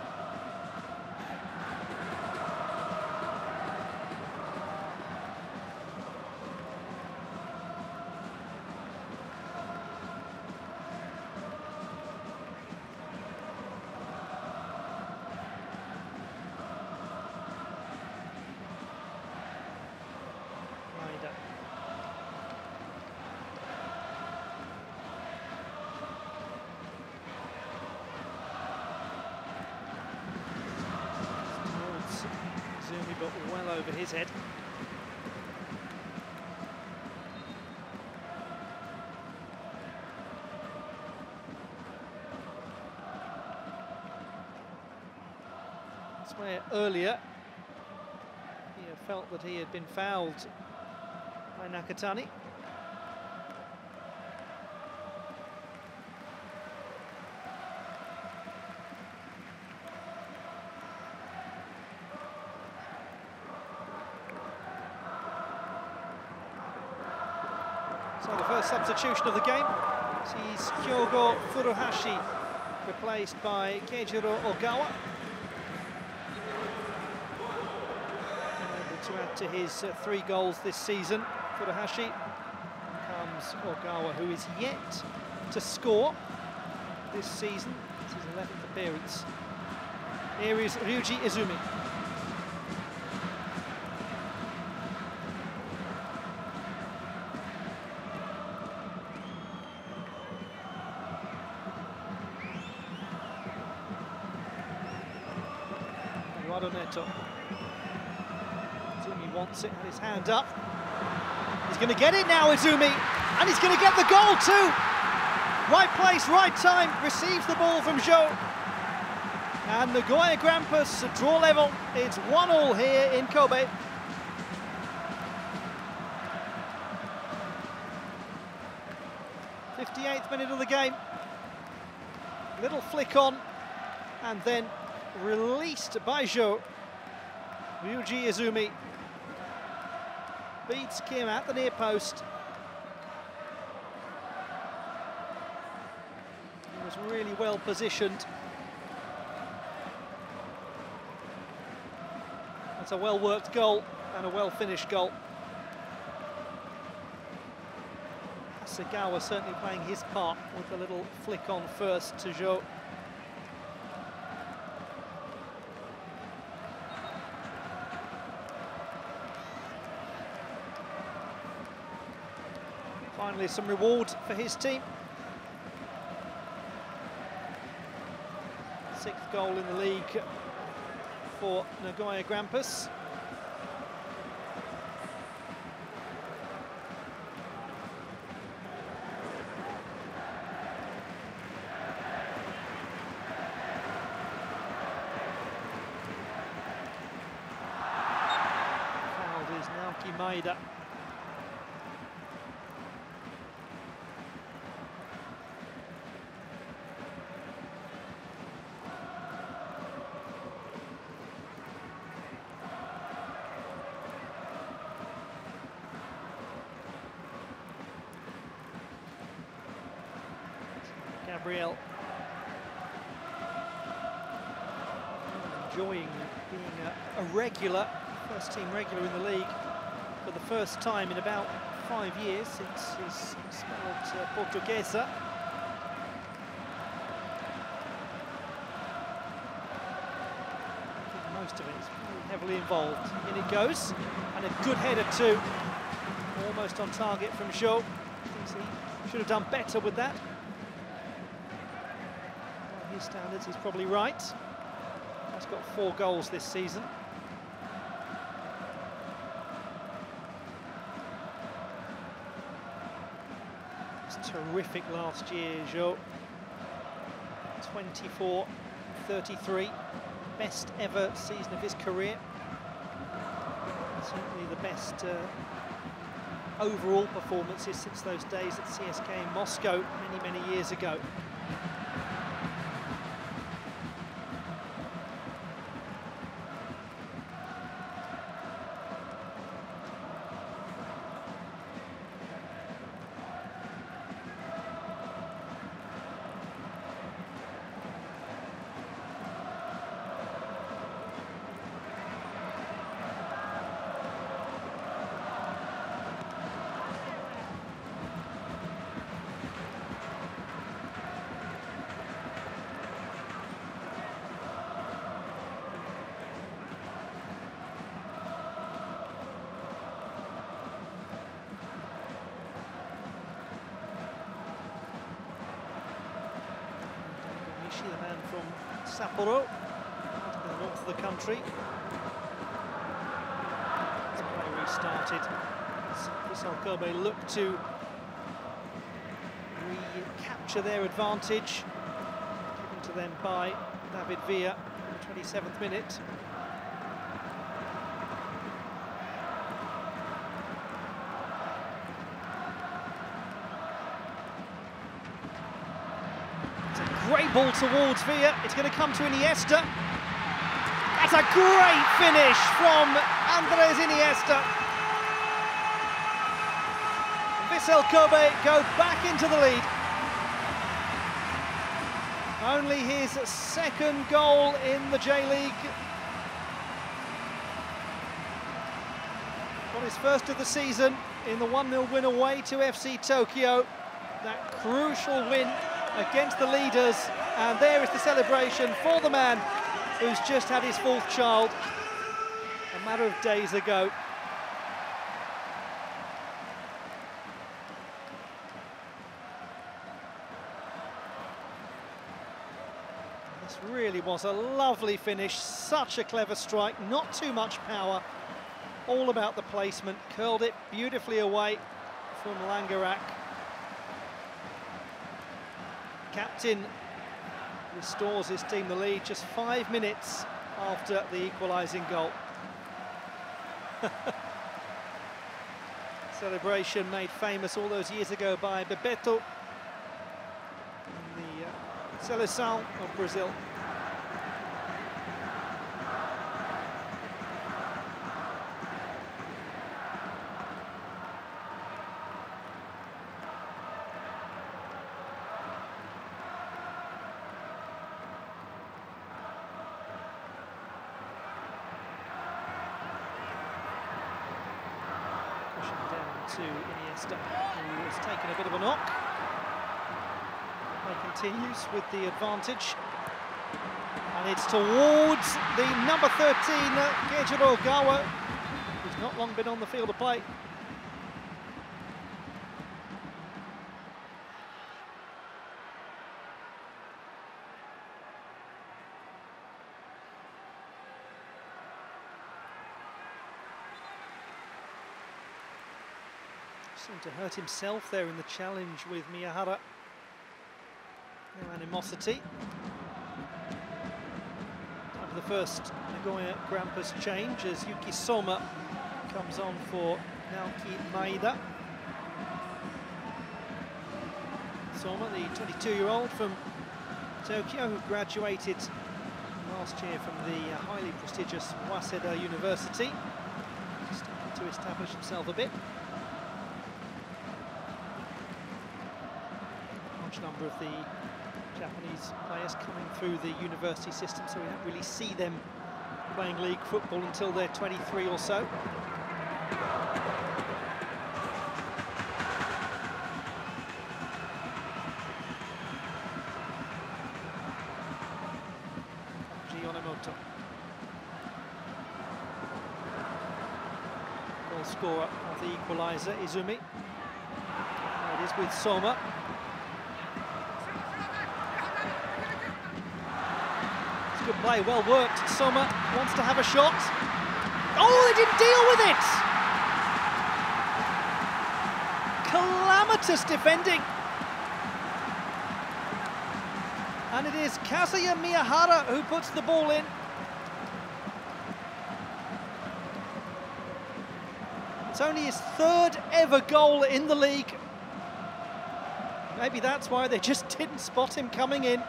S1: But well over his head. That's where earlier he had felt that he had been fouled by Nakatani. So the first substitution of the game sees Hyogo Furuhashi replaced by Keijiro Ogawa. Able to add to his uh, three goals this season. Furuhashi comes Ogawa, who is yet to score this season. It's his eleventh appearance. Here is Ryuji Izumi. Neto. Izumi wants it, had his hand up. He's going to get it now, Izumi, and he's going to get the goal too. Right place, right time, receives the ball from Zhou. And Nagoya Grampus, a draw level. It's one all here in Kobe. fifty-eighth minute of the game. Little flick on, and then released by Zhou. Ryuji Izumi beats Kim at the near post. He was really well positioned. That's a well-worked goal and a well-finished goal. Sagawa certainly playing his part with the little flick on first to Jo. Finally, some reward for his team. Sixth goal in the league for Nagoya Grampus. Fouled is Naoki Maeda. Gabriel enjoying being a, a regular, first team regular in the league for the first time in about five years since his spell at uh, Portuguesa. I think most of it is very heavily involved. In it goes, and a good header too. Almost on target from Jo. Thinks he should have done better with that. Standards, he's probably right. He's got four goals this season. It's terrific last year, Jo. twenty-four thirty-three, best ever season of his career. Certainly the best uh, overall performances since those days at C S K in Moscow many, many years ago. The man from Sapporo, to the north of the country. As play restarted, Vissel Kobe look to recapture their advantage, given to them by David Villa in the twenty-seventh minute. Great ball towards Villa. It's going to come to Iniesta. That's a great finish from Andres Iniesta. Vissel Kobe go back into the lead. Only his second goal in the J-League. Got his first of the season in the one nil win away to F C Tokyo. That crucial win against the leaders, and there is the celebration for the man who's just had his fourth child a matter of days ago. This really was a lovely finish, such a clever strike, not too much power, all about the placement, curled it beautifully away from Langerak. Captain restores his team the lead just five minutes after the equalising goal. Celebration made famous all those years ago by Bebeto in the uh, Seleção of Brazil. to Iniesta, who has taken a bit of a knock. He continues with the advantage. And it's towards the number thirteen, uh, Keijiro Gawa, who's not long been on the field of play. Seemed to hurt himself there in the challenge with Miyahara. No animosity. Time for the first Nagoya Grampus change as Yuki Soma comes on for Naoki Maeda. Soma, the twenty-two-year-old from Tokyo, who graduated last year from the uh, highly prestigious Waseda University. Starting to establish himself a bit. Large number of the Japanese players coming through the university system, so we don't really see them playing league football until they're twenty-three or so. Yonemoto. Goal scorer of the equaliser, Izumi. There it is with Soma. Good play, well worked. Soma wants to have a shot. Oh, they didn't deal with it! Calamitous defending. And it is Kazuya Miyahara who puts the ball in. It's only his third ever goal in the league. Maybe that's why they just didn't spot him coming in.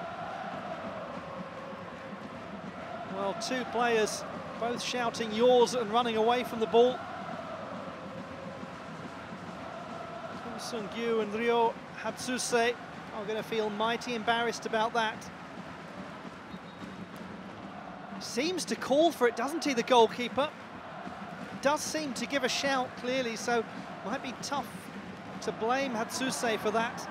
S1: Well, two players both shouting yours and running away from the ball. Kim Sung-gyu and Ryo Hatsuse are going to feel mighty embarrassed about that. Seems to call for it, doesn't he, the goalkeeper? Does seem to give a shout, clearly, so might be tough to blame Hatsuse for that.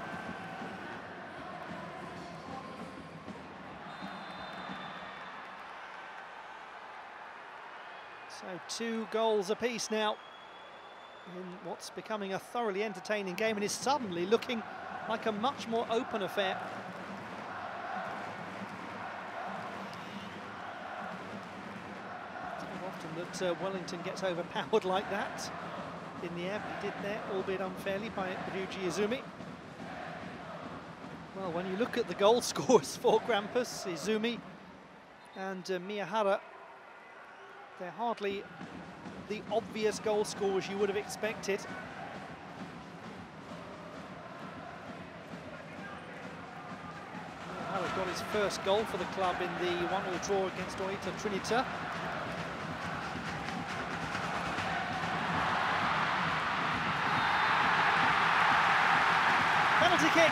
S1: So two goals apiece now in what's becoming a thoroughly entertaining game and is suddenly looking like a much more open affair. It's not often that uh, Wellington gets overpowered like that in the air, but he did there, albeit unfairly, by Ryuji Izumi. Well, when you look at the goal scorers for Grampus, Izumi and uh, Miyahara, they're hardly the obvious goal scorers you would have expected. Miyahara got his first goal for the club in the one all draw against Oita Trinita. Penalty kick.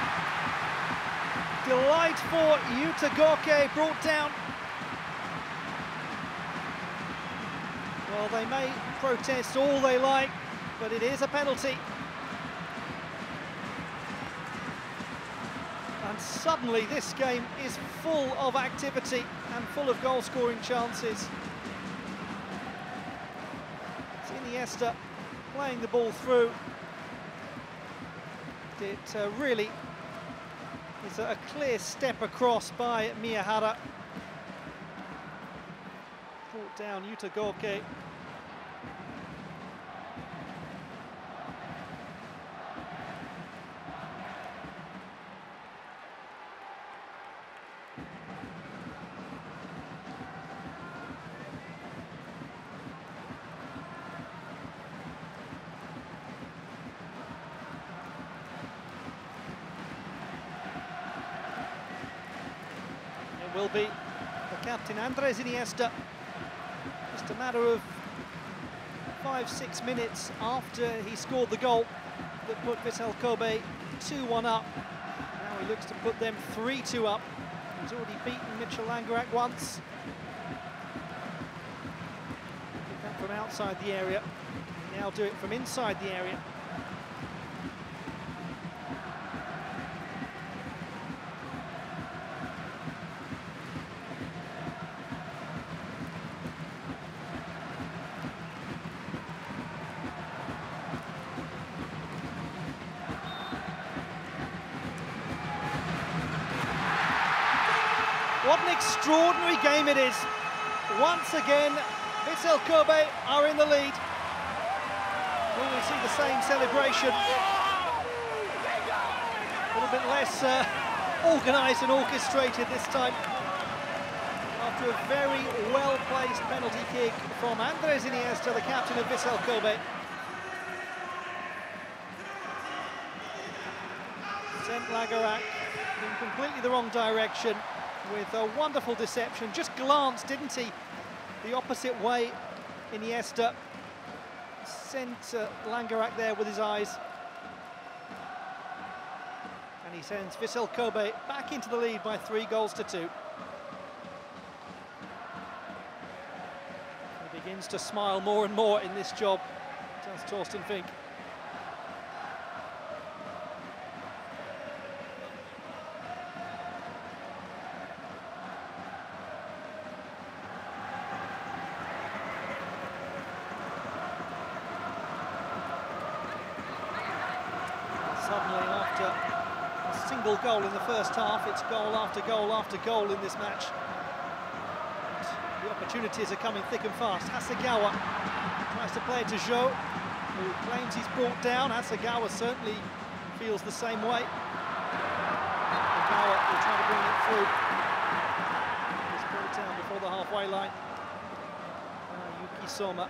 S1: Delight for Yuta Goke, brought down. Well, they may protest all they like, but it is a penalty. And suddenly this game is full of activity and full of goal-scoring chances. It's Iniesta playing the ball through. It uh, really is a clear step across by Miyahara. Brought down Yuta Goke. Will be the captain Andres Iniesta. Just a matter of five, six minutes after he scored the goal that put Vissel Kobe two one up. Now he looks to put them three two up. He's already beaten Mitchell Langerak once. Pick up from outside the area. now do it from inside the area. What an extraordinary game it is. Once again, Vissel Kobe are in the lead. Will we see the same celebration? A little bit less uh, organised and orchestrated this time. After a very well-placed penalty kick from Andres Iniesta, the captain of Vissel Kobe. Sent Lagarak in completely the wrong direction with a wonderful deception. Just glanced, didn't he, the opposite way. Iniesta sent uh, Langerak there with his eyes. And he sends Vissel Kobe back into the lead by three goals to two. He begins to smile more and more in this job, does Torsten Fink. Suddenly, after a single goal in the first half, it's goal after goal after goal in this match. And the opportunities are coming thick and fast. Hasegawa tries to play it to Jo, who claims he's brought down. Hasegawa certainly feels the same way. Hasegawa will try to bring it through. He's brought down before the halfway line. Uh, Yuki Soma.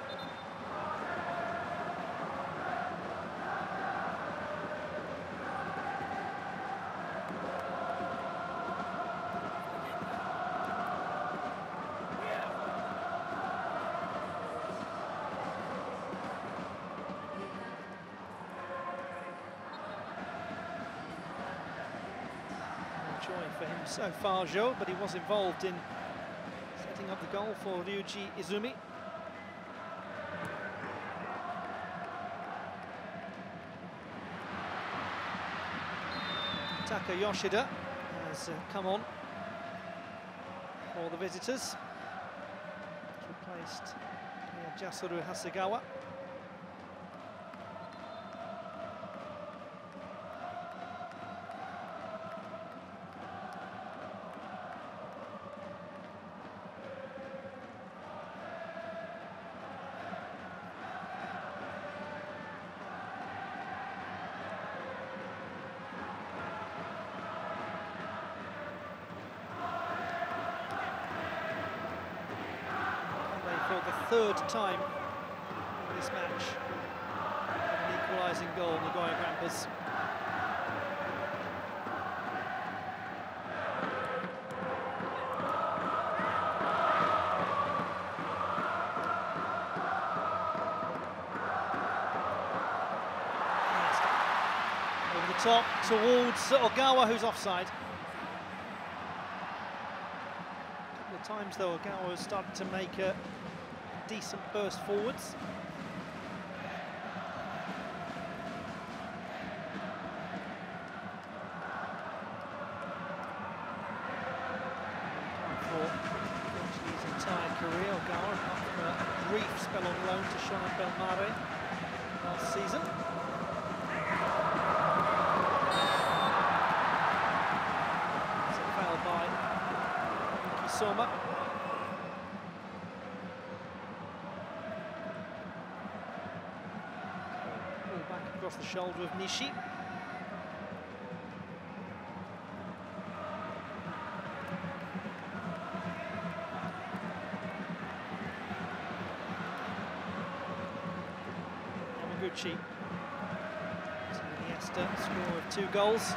S1: Joy for him so far, Jo, but he was involved in setting up the goal for Ryuji Izumi. Taka Yoshida has uh, come on for the visitors. Replaced Jasuru Hasegawa. For the third time in this match, an equalising goal, Nagoya Grampus. Over the top towards Ogawa, who's offside. A couple of times though, Ogawa has started to make a decent burst forwards. For his entire career, Ogawa, apart from a brief spell on loan to Shonan Belmare last season. It's a foul by Yuki Soma. Across the shoulder of Nishi. Yamaguchi. Iniesta, score of two goals.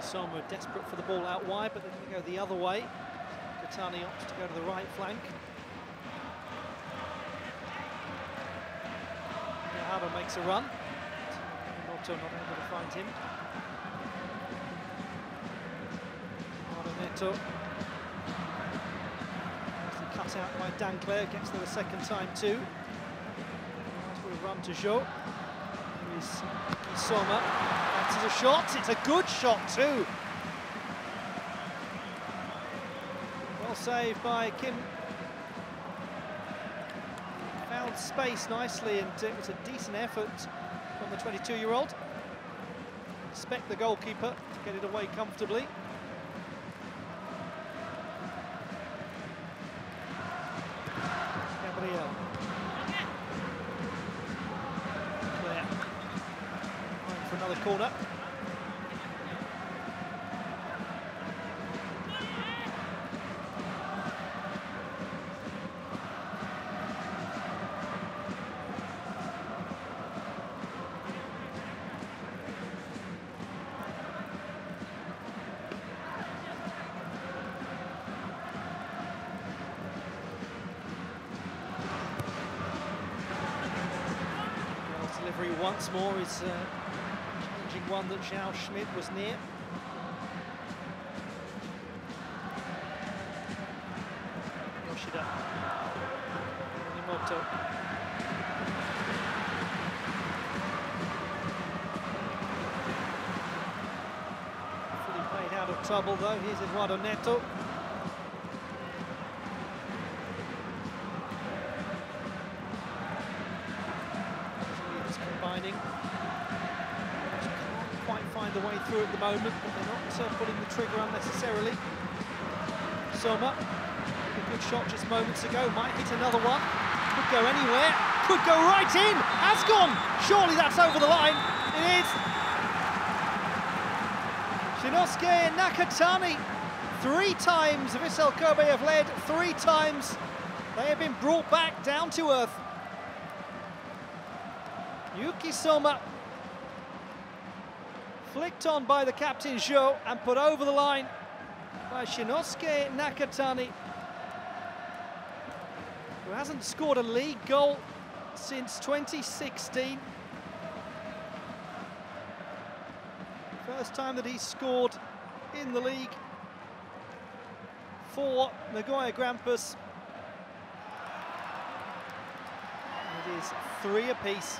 S1: Soma desperate for the ball out wide, but they're going to go the other way. Katani opts to go to the right flank. Yahara makes a run. Noto not able to find him. Neto. Cut out by Danclair, gets there the second time too. Nice little run to Jo. Here is Soma. That's a shot, it's a good shot too. Well saved by Kim. Found space nicely, and it was a decent effort from the twenty-two-year-old. Expect the goalkeeper to get it away comfortably. Gabriel. Claire. Going for another corner. Delivery once more is uh, challenging one that Zhao Schmidt was near. Yoshida. Nimoto. Fully played out of trouble though. Here's Eduardo Neto. Can't quite find the way through at the moment, but they're not uh, pulling the trigger unnecessarily. Soma, a good shot just moments ago, might hit another one. Could go anywhere, could go right in, has gone. Surely that's over the line. It is. Shinosuke Nakatani. Three times Vissel Kobe have led, three times they have been brought back down to earth. Yuki Soma flicked on by the captain Jo and put over the line by Shinosuke Nakatani, who hasn't scored a league goal since twenty sixteen. First time that he's scored in the league for Nagoya Grampus. It is three apiece.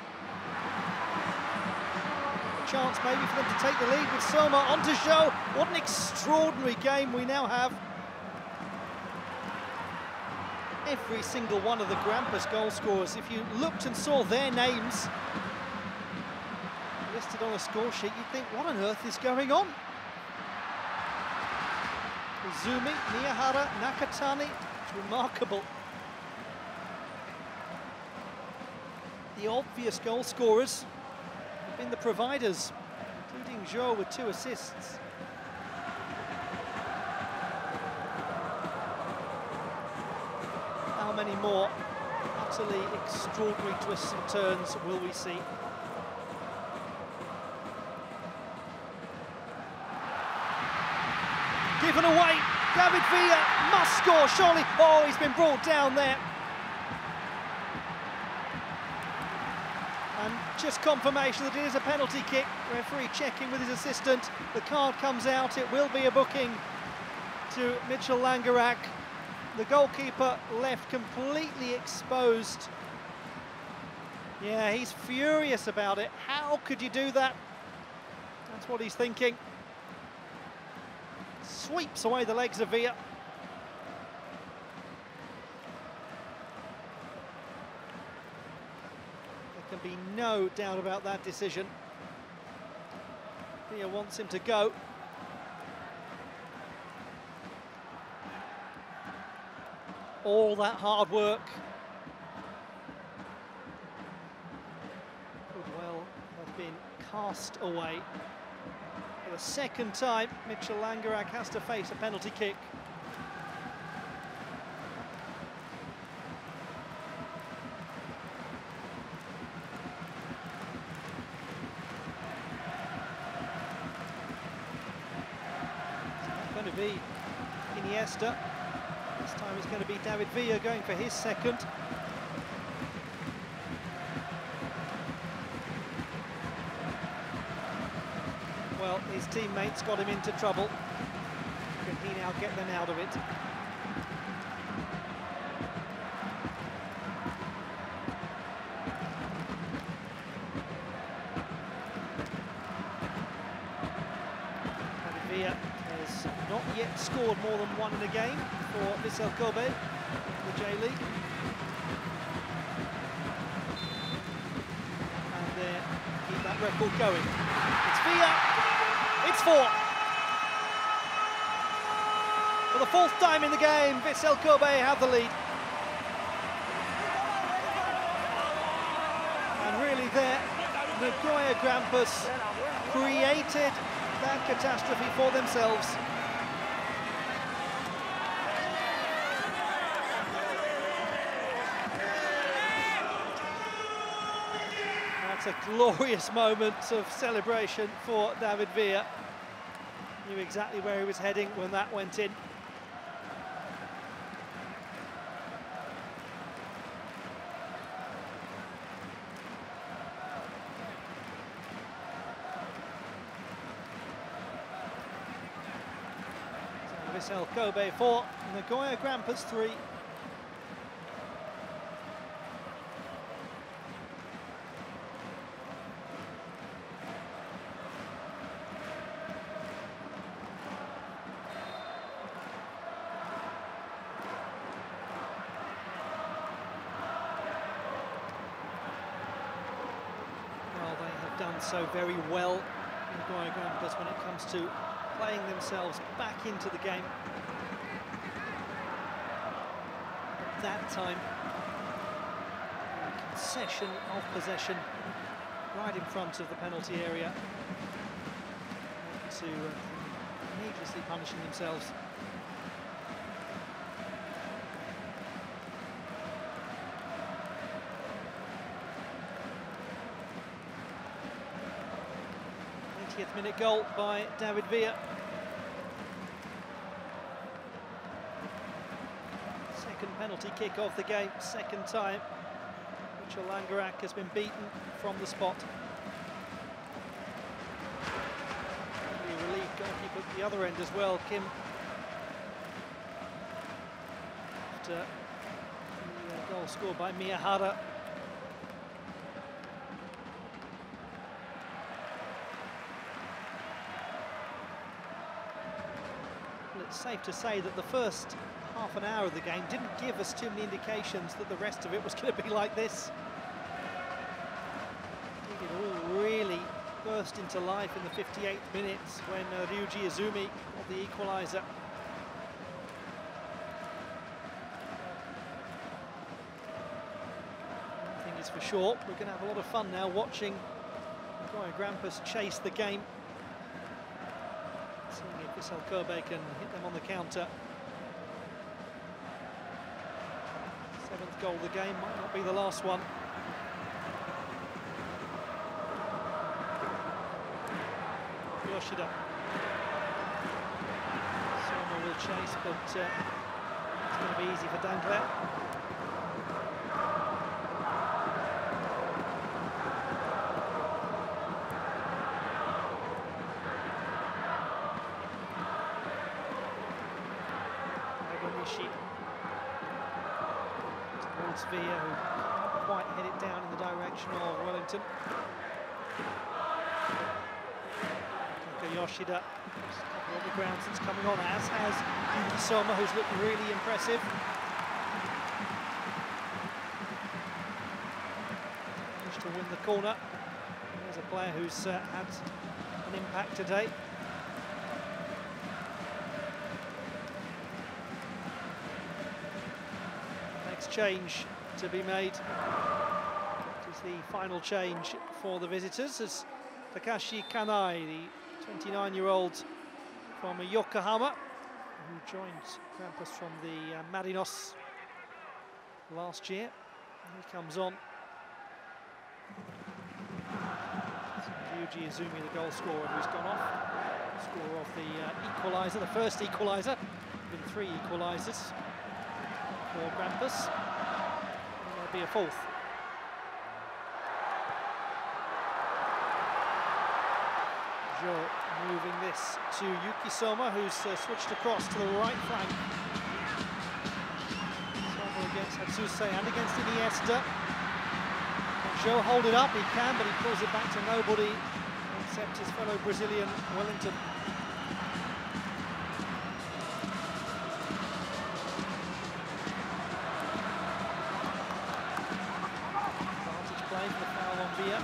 S1: Chance maybe for them to take the lead with Soma onto Jo. What an extraordinary game we now have. Every single one of the Grampus goal scorers, if you looked and saw their names listed on a score sheet, you'd think, what on earth is going on? Izumi, Miyahara, Nakatani, it's remarkable. The obvious goal scorers have been the providers, including Jo with two assists. How many more utterly extraordinary twists and turns will we see? Given away, David Villa must score, surely. Oh, he's been brought down there. And just confirmation that it is a penalty kick. Referee checking with his assistant. The card comes out, it will be a booking to Mitchell Langerak. The goalkeeper left completely exposed. Yeah, he's furious about it. How could you do that? That's what he's thinking. Sweeps away the legs of Villa. There can be no doubt about that decision. Villa wants him to go. All that hard work could well have been cast away. For the second time, Mitchell Langerak has to face a penalty kick. Xavi Iniesta. This time it's going to be David Villa going for his second. Well, his teammates got him into trouble. Can he now get them out of it? David Villa has not yet scored more than one in a game for Vissel Kobe, the J-League. And they keep that record going. It's Villa. It's four. For the fourth time in the game, Vissel Kobe have the lead. And really there, Nagoya Grampus created that catastrophe for themselves. That's a glorious moment of celebration for David Villa. Knew exactly where he was heading when that went in. So Vissel Kobe four, Nagoya Grampus three. Done so very well in Nagoya Grampus when it comes to playing themselves back into the game. At that time, a concession of possession right in front of the penalty area to uh, needlessly punishing themselves. twentieth minute goal by David Villa. Second penalty kick of the game, second time which Langerak has been beaten from the spot. The relief goalkeeper at the other end as well, Kim. After the uh, goal scored by Miyahara. It's safe to say that the first half an hour of the game didn't give us too many indications that the rest of it was going to be like this. I think it all really burst into life in the fifty-eighth minute when uh, Ryuji Izumi got the equaliser. One thing is for sure, we're going to have a lot of fun now watching Nagoya Grampus chase the game. Seeing if Vissel Kobe can hit them on the counter. Seventh goal of the game, might not be the last one. Yoshida. Soma will chase, but uh, it's going to be easy for Dankler. Towards Villa, who can't quite head it down in the direction of Wellington. Yoshida, couple of the ground since coming on, as has Yuki Soma, who's looked really impressive. Managed to win the corner. There's a player who's uh, had an impact today. Change to be made. It is the final change for the visitors as Takashi Kanai, the twenty-nine-year-old from Yokohama, who joined Grampus from the uh, Marinos last year. He comes on. Shuji Izumi, the goal scorer, who's gone off. Scorer of the uh, equaliser, the first equaliser. Been three equalisers for Grampus. And there'll be a fourth. Joe moving this to Yuki Soma, who's uh, switched across to the right flank. Soma against Hatsuse and against Iniesta. Joe hold it up, he can, but he pulls it back to nobody except his fellow Brazilian, Wellington. Advantage play for the foul on Villa.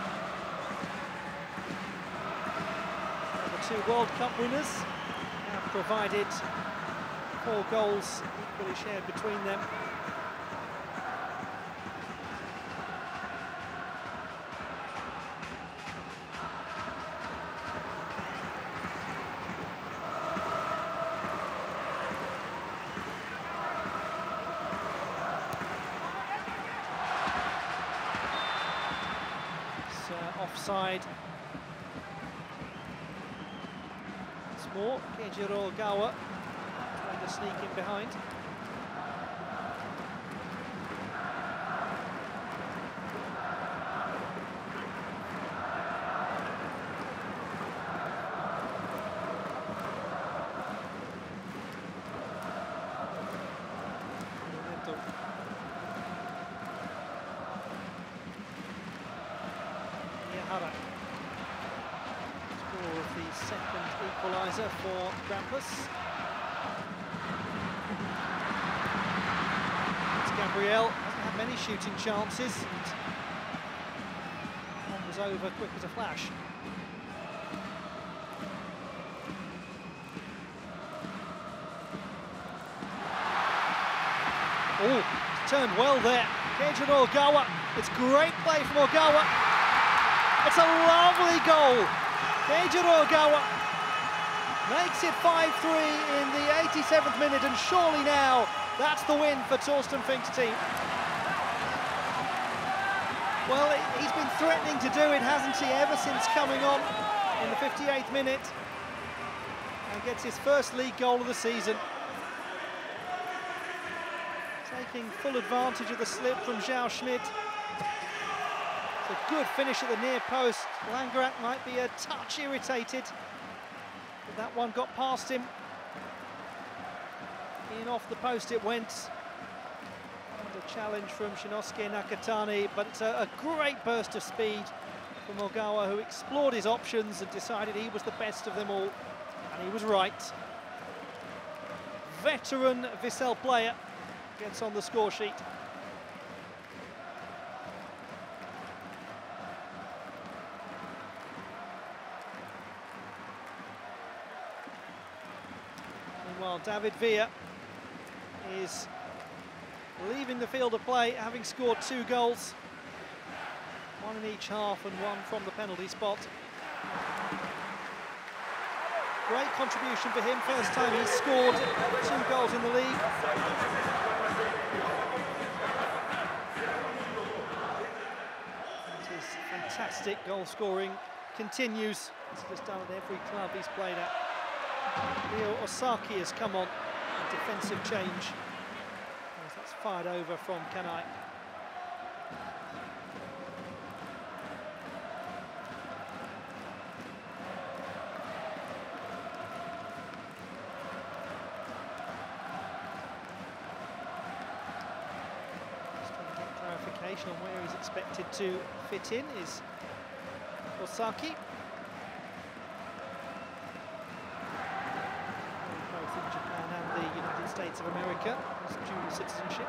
S1: The two World Cup winners have provided four goals equally shared between them. Offside. It's more Keijiro Gawa trying to sneak in behind. Score of the second equaliser for Grampus. It's Gabriel, hasn't had many shooting chances. One was over quick as a flash. Oh, turned well there. Keijiro Ogawa. It's great play from Ogawa. It's a lovely goal. Keijiro Ogawa makes it five three in the eighty-seventh minute, and surely now that's the win for Torsten Fink's team. Well, he's been threatening to do it, hasn't he, ever since coming on in the fifty-eighth minute, and gets his first league goal of the season. Taking full advantage of the slip from Zhao Schmidt. It's a good finish at the near post. Langerak might be a touch irritated, but that one got past him. In off the post it went. And a challenge from Shinosuke Nakatani, but it's a, a great burst of speed from Ogawa, who explored his options and decided he was the best of them all, and he was right. Veteran Vissel player gets on the score sheet. Meanwhile, David Villa is leaving the field of play, having scored two goals, one in each half and one from the penalty spot. Great contribution for him, first time he's scored two goals in the league. And his fantastic goal scoring continues. He's just done at every club he's played at. Ryo Osaki has come on, a defensive change. As that's fired over from Kanai. On where he's expected to fit in is Osaki. Both in Japan and the United States of America as dual citizenship.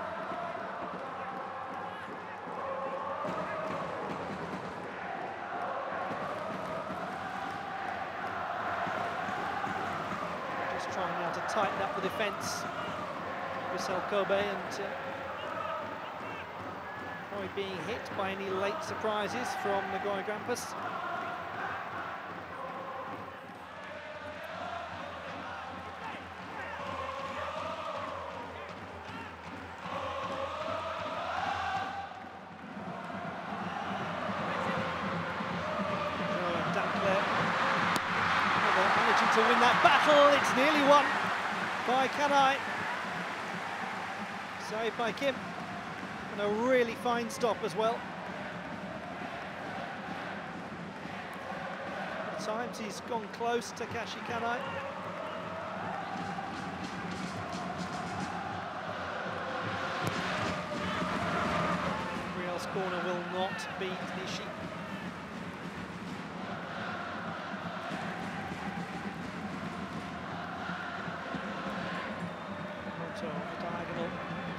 S1: Just trying now to tighten up the defence. Vissel Kobe and uh, being hit by any late surprises from Nagoya Grampus. Dankler to win that battle. It's nearly won by Kanai. Saved by Kim. And a really fine stop as well. At times he's gone close, Takashi Kanai. Real's corner will not beat Nishi. Moto on the diagonal.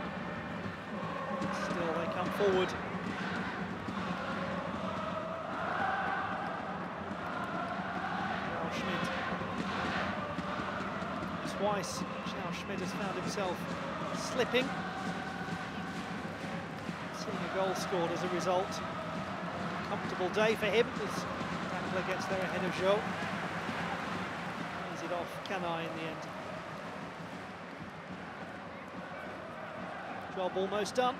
S1: Still they come forward. Schmidt. Twice Charles Schmidt has found himself slipping. Seeing a goal scored as a result. Comfortable day for him as Dankler gets there ahead of Zhou. Plays it off Kanai in the end. Job almost done.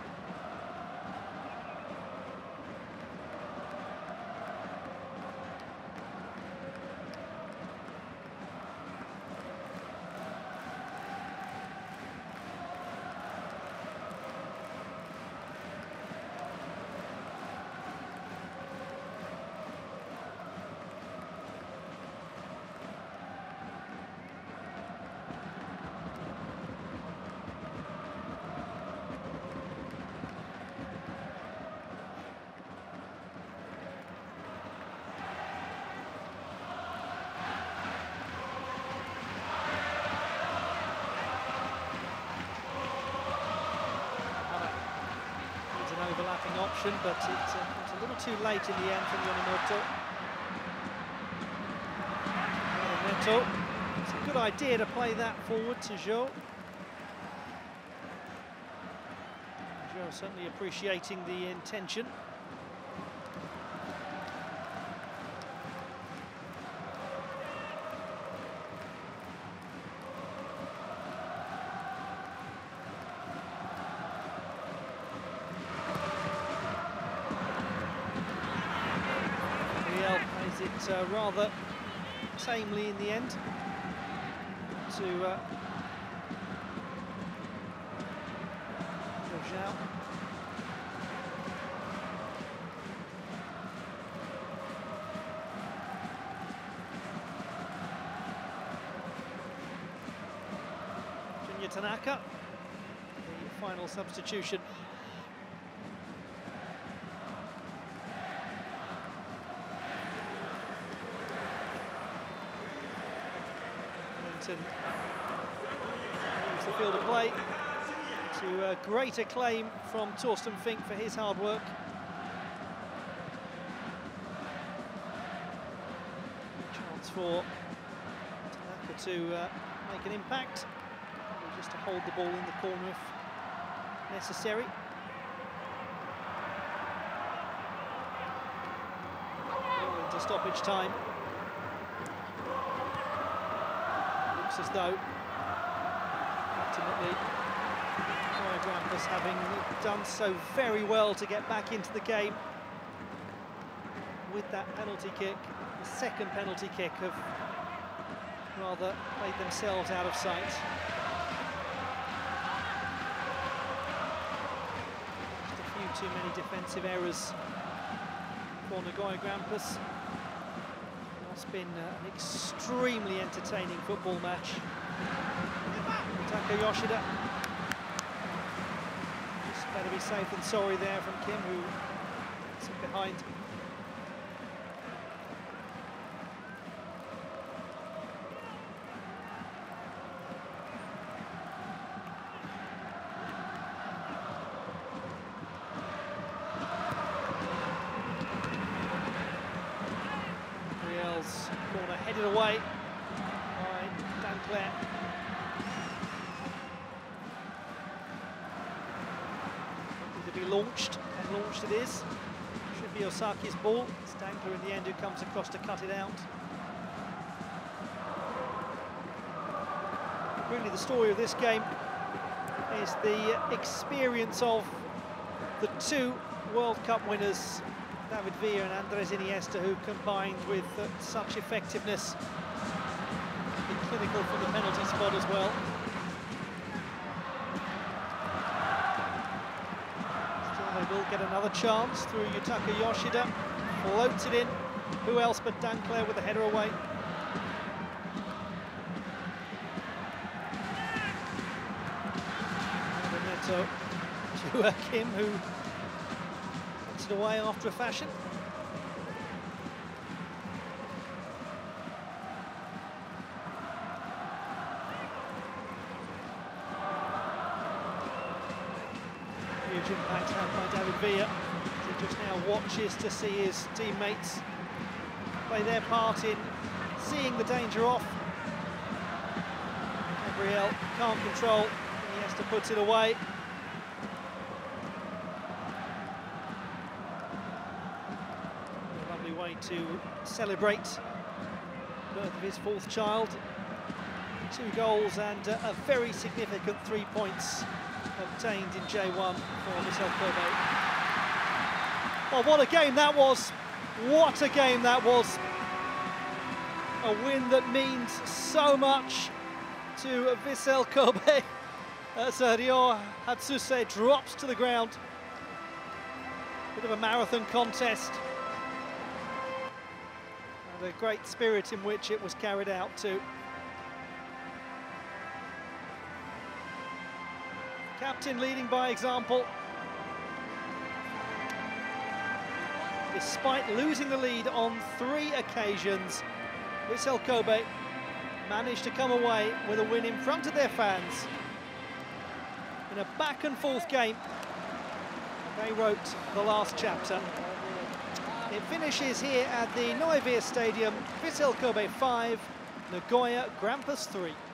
S1: Overlapping option, but it's, uh, it's a little too late in the end from Yonemoto. Yonemoto, it's a good idea to play that forward to Zhou. Zhou certainly appreciating the intention. It uh, rather tamely in the end to uh, Zhou. Junya Tanaka, the final substitution. Moves the field of play to uh, great acclaim from Torsten Fink for his hard work. Chance for Tanaka to uh, make an impact, or just to hold the ball in the corner if necessary. Ball into stoppage time. As though ultimately Nagoya Grampus, having done so very well to get back into the game with that penalty kick, the second penalty kick, have rather played themselves out of sight. Just a few too many defensive errors for Nagoya Grampus. It's been uh, an extremely entertaining football match. Taka Yoshida. Just better be safe than sorry there from Kim, who sits behind. Corner headed away by Dankler. To be launched, and launched it is. Should be Osaki's ball. It's Dankler in the end who comes across to cut it out. Really, the story of this game is the experience of the two World Cup winners, David Villa and Andres Iniesta, who combined with uh, such effectiveness clinical from the penalty spot as well. Still, they will get another chance through Yutaka Yoshida. Floats it in. Who else but Danclair with the header away. So, to uh, Kim, who puts it away after a fashion. Huge impact had by David Villa. He just now watches to see his teammates play their part in seeing the danger off. Gabriel can't control, he has to put it away. A lovely way to celebrate the birth of his fourth child. Two goals and uh, a very significant three points obtained in J one for Vissel Kobe. Oh, what a game that was! What a game that was! A win that means so much to Vissel Kobe as uh, Ryo Hatsuse drops to the ground. Bit of a marathon contest. And a great spirit in which it was carried out too. Captain leading by example. Despite losing the lead on three occasions, Vissel Kobe managed to come away with a win in front of their fans in a back and forth game. They wrote the last chapter. It finishes here at the NOEVIR Stadium. Vissel Kobe five, Nagoya Grampus three.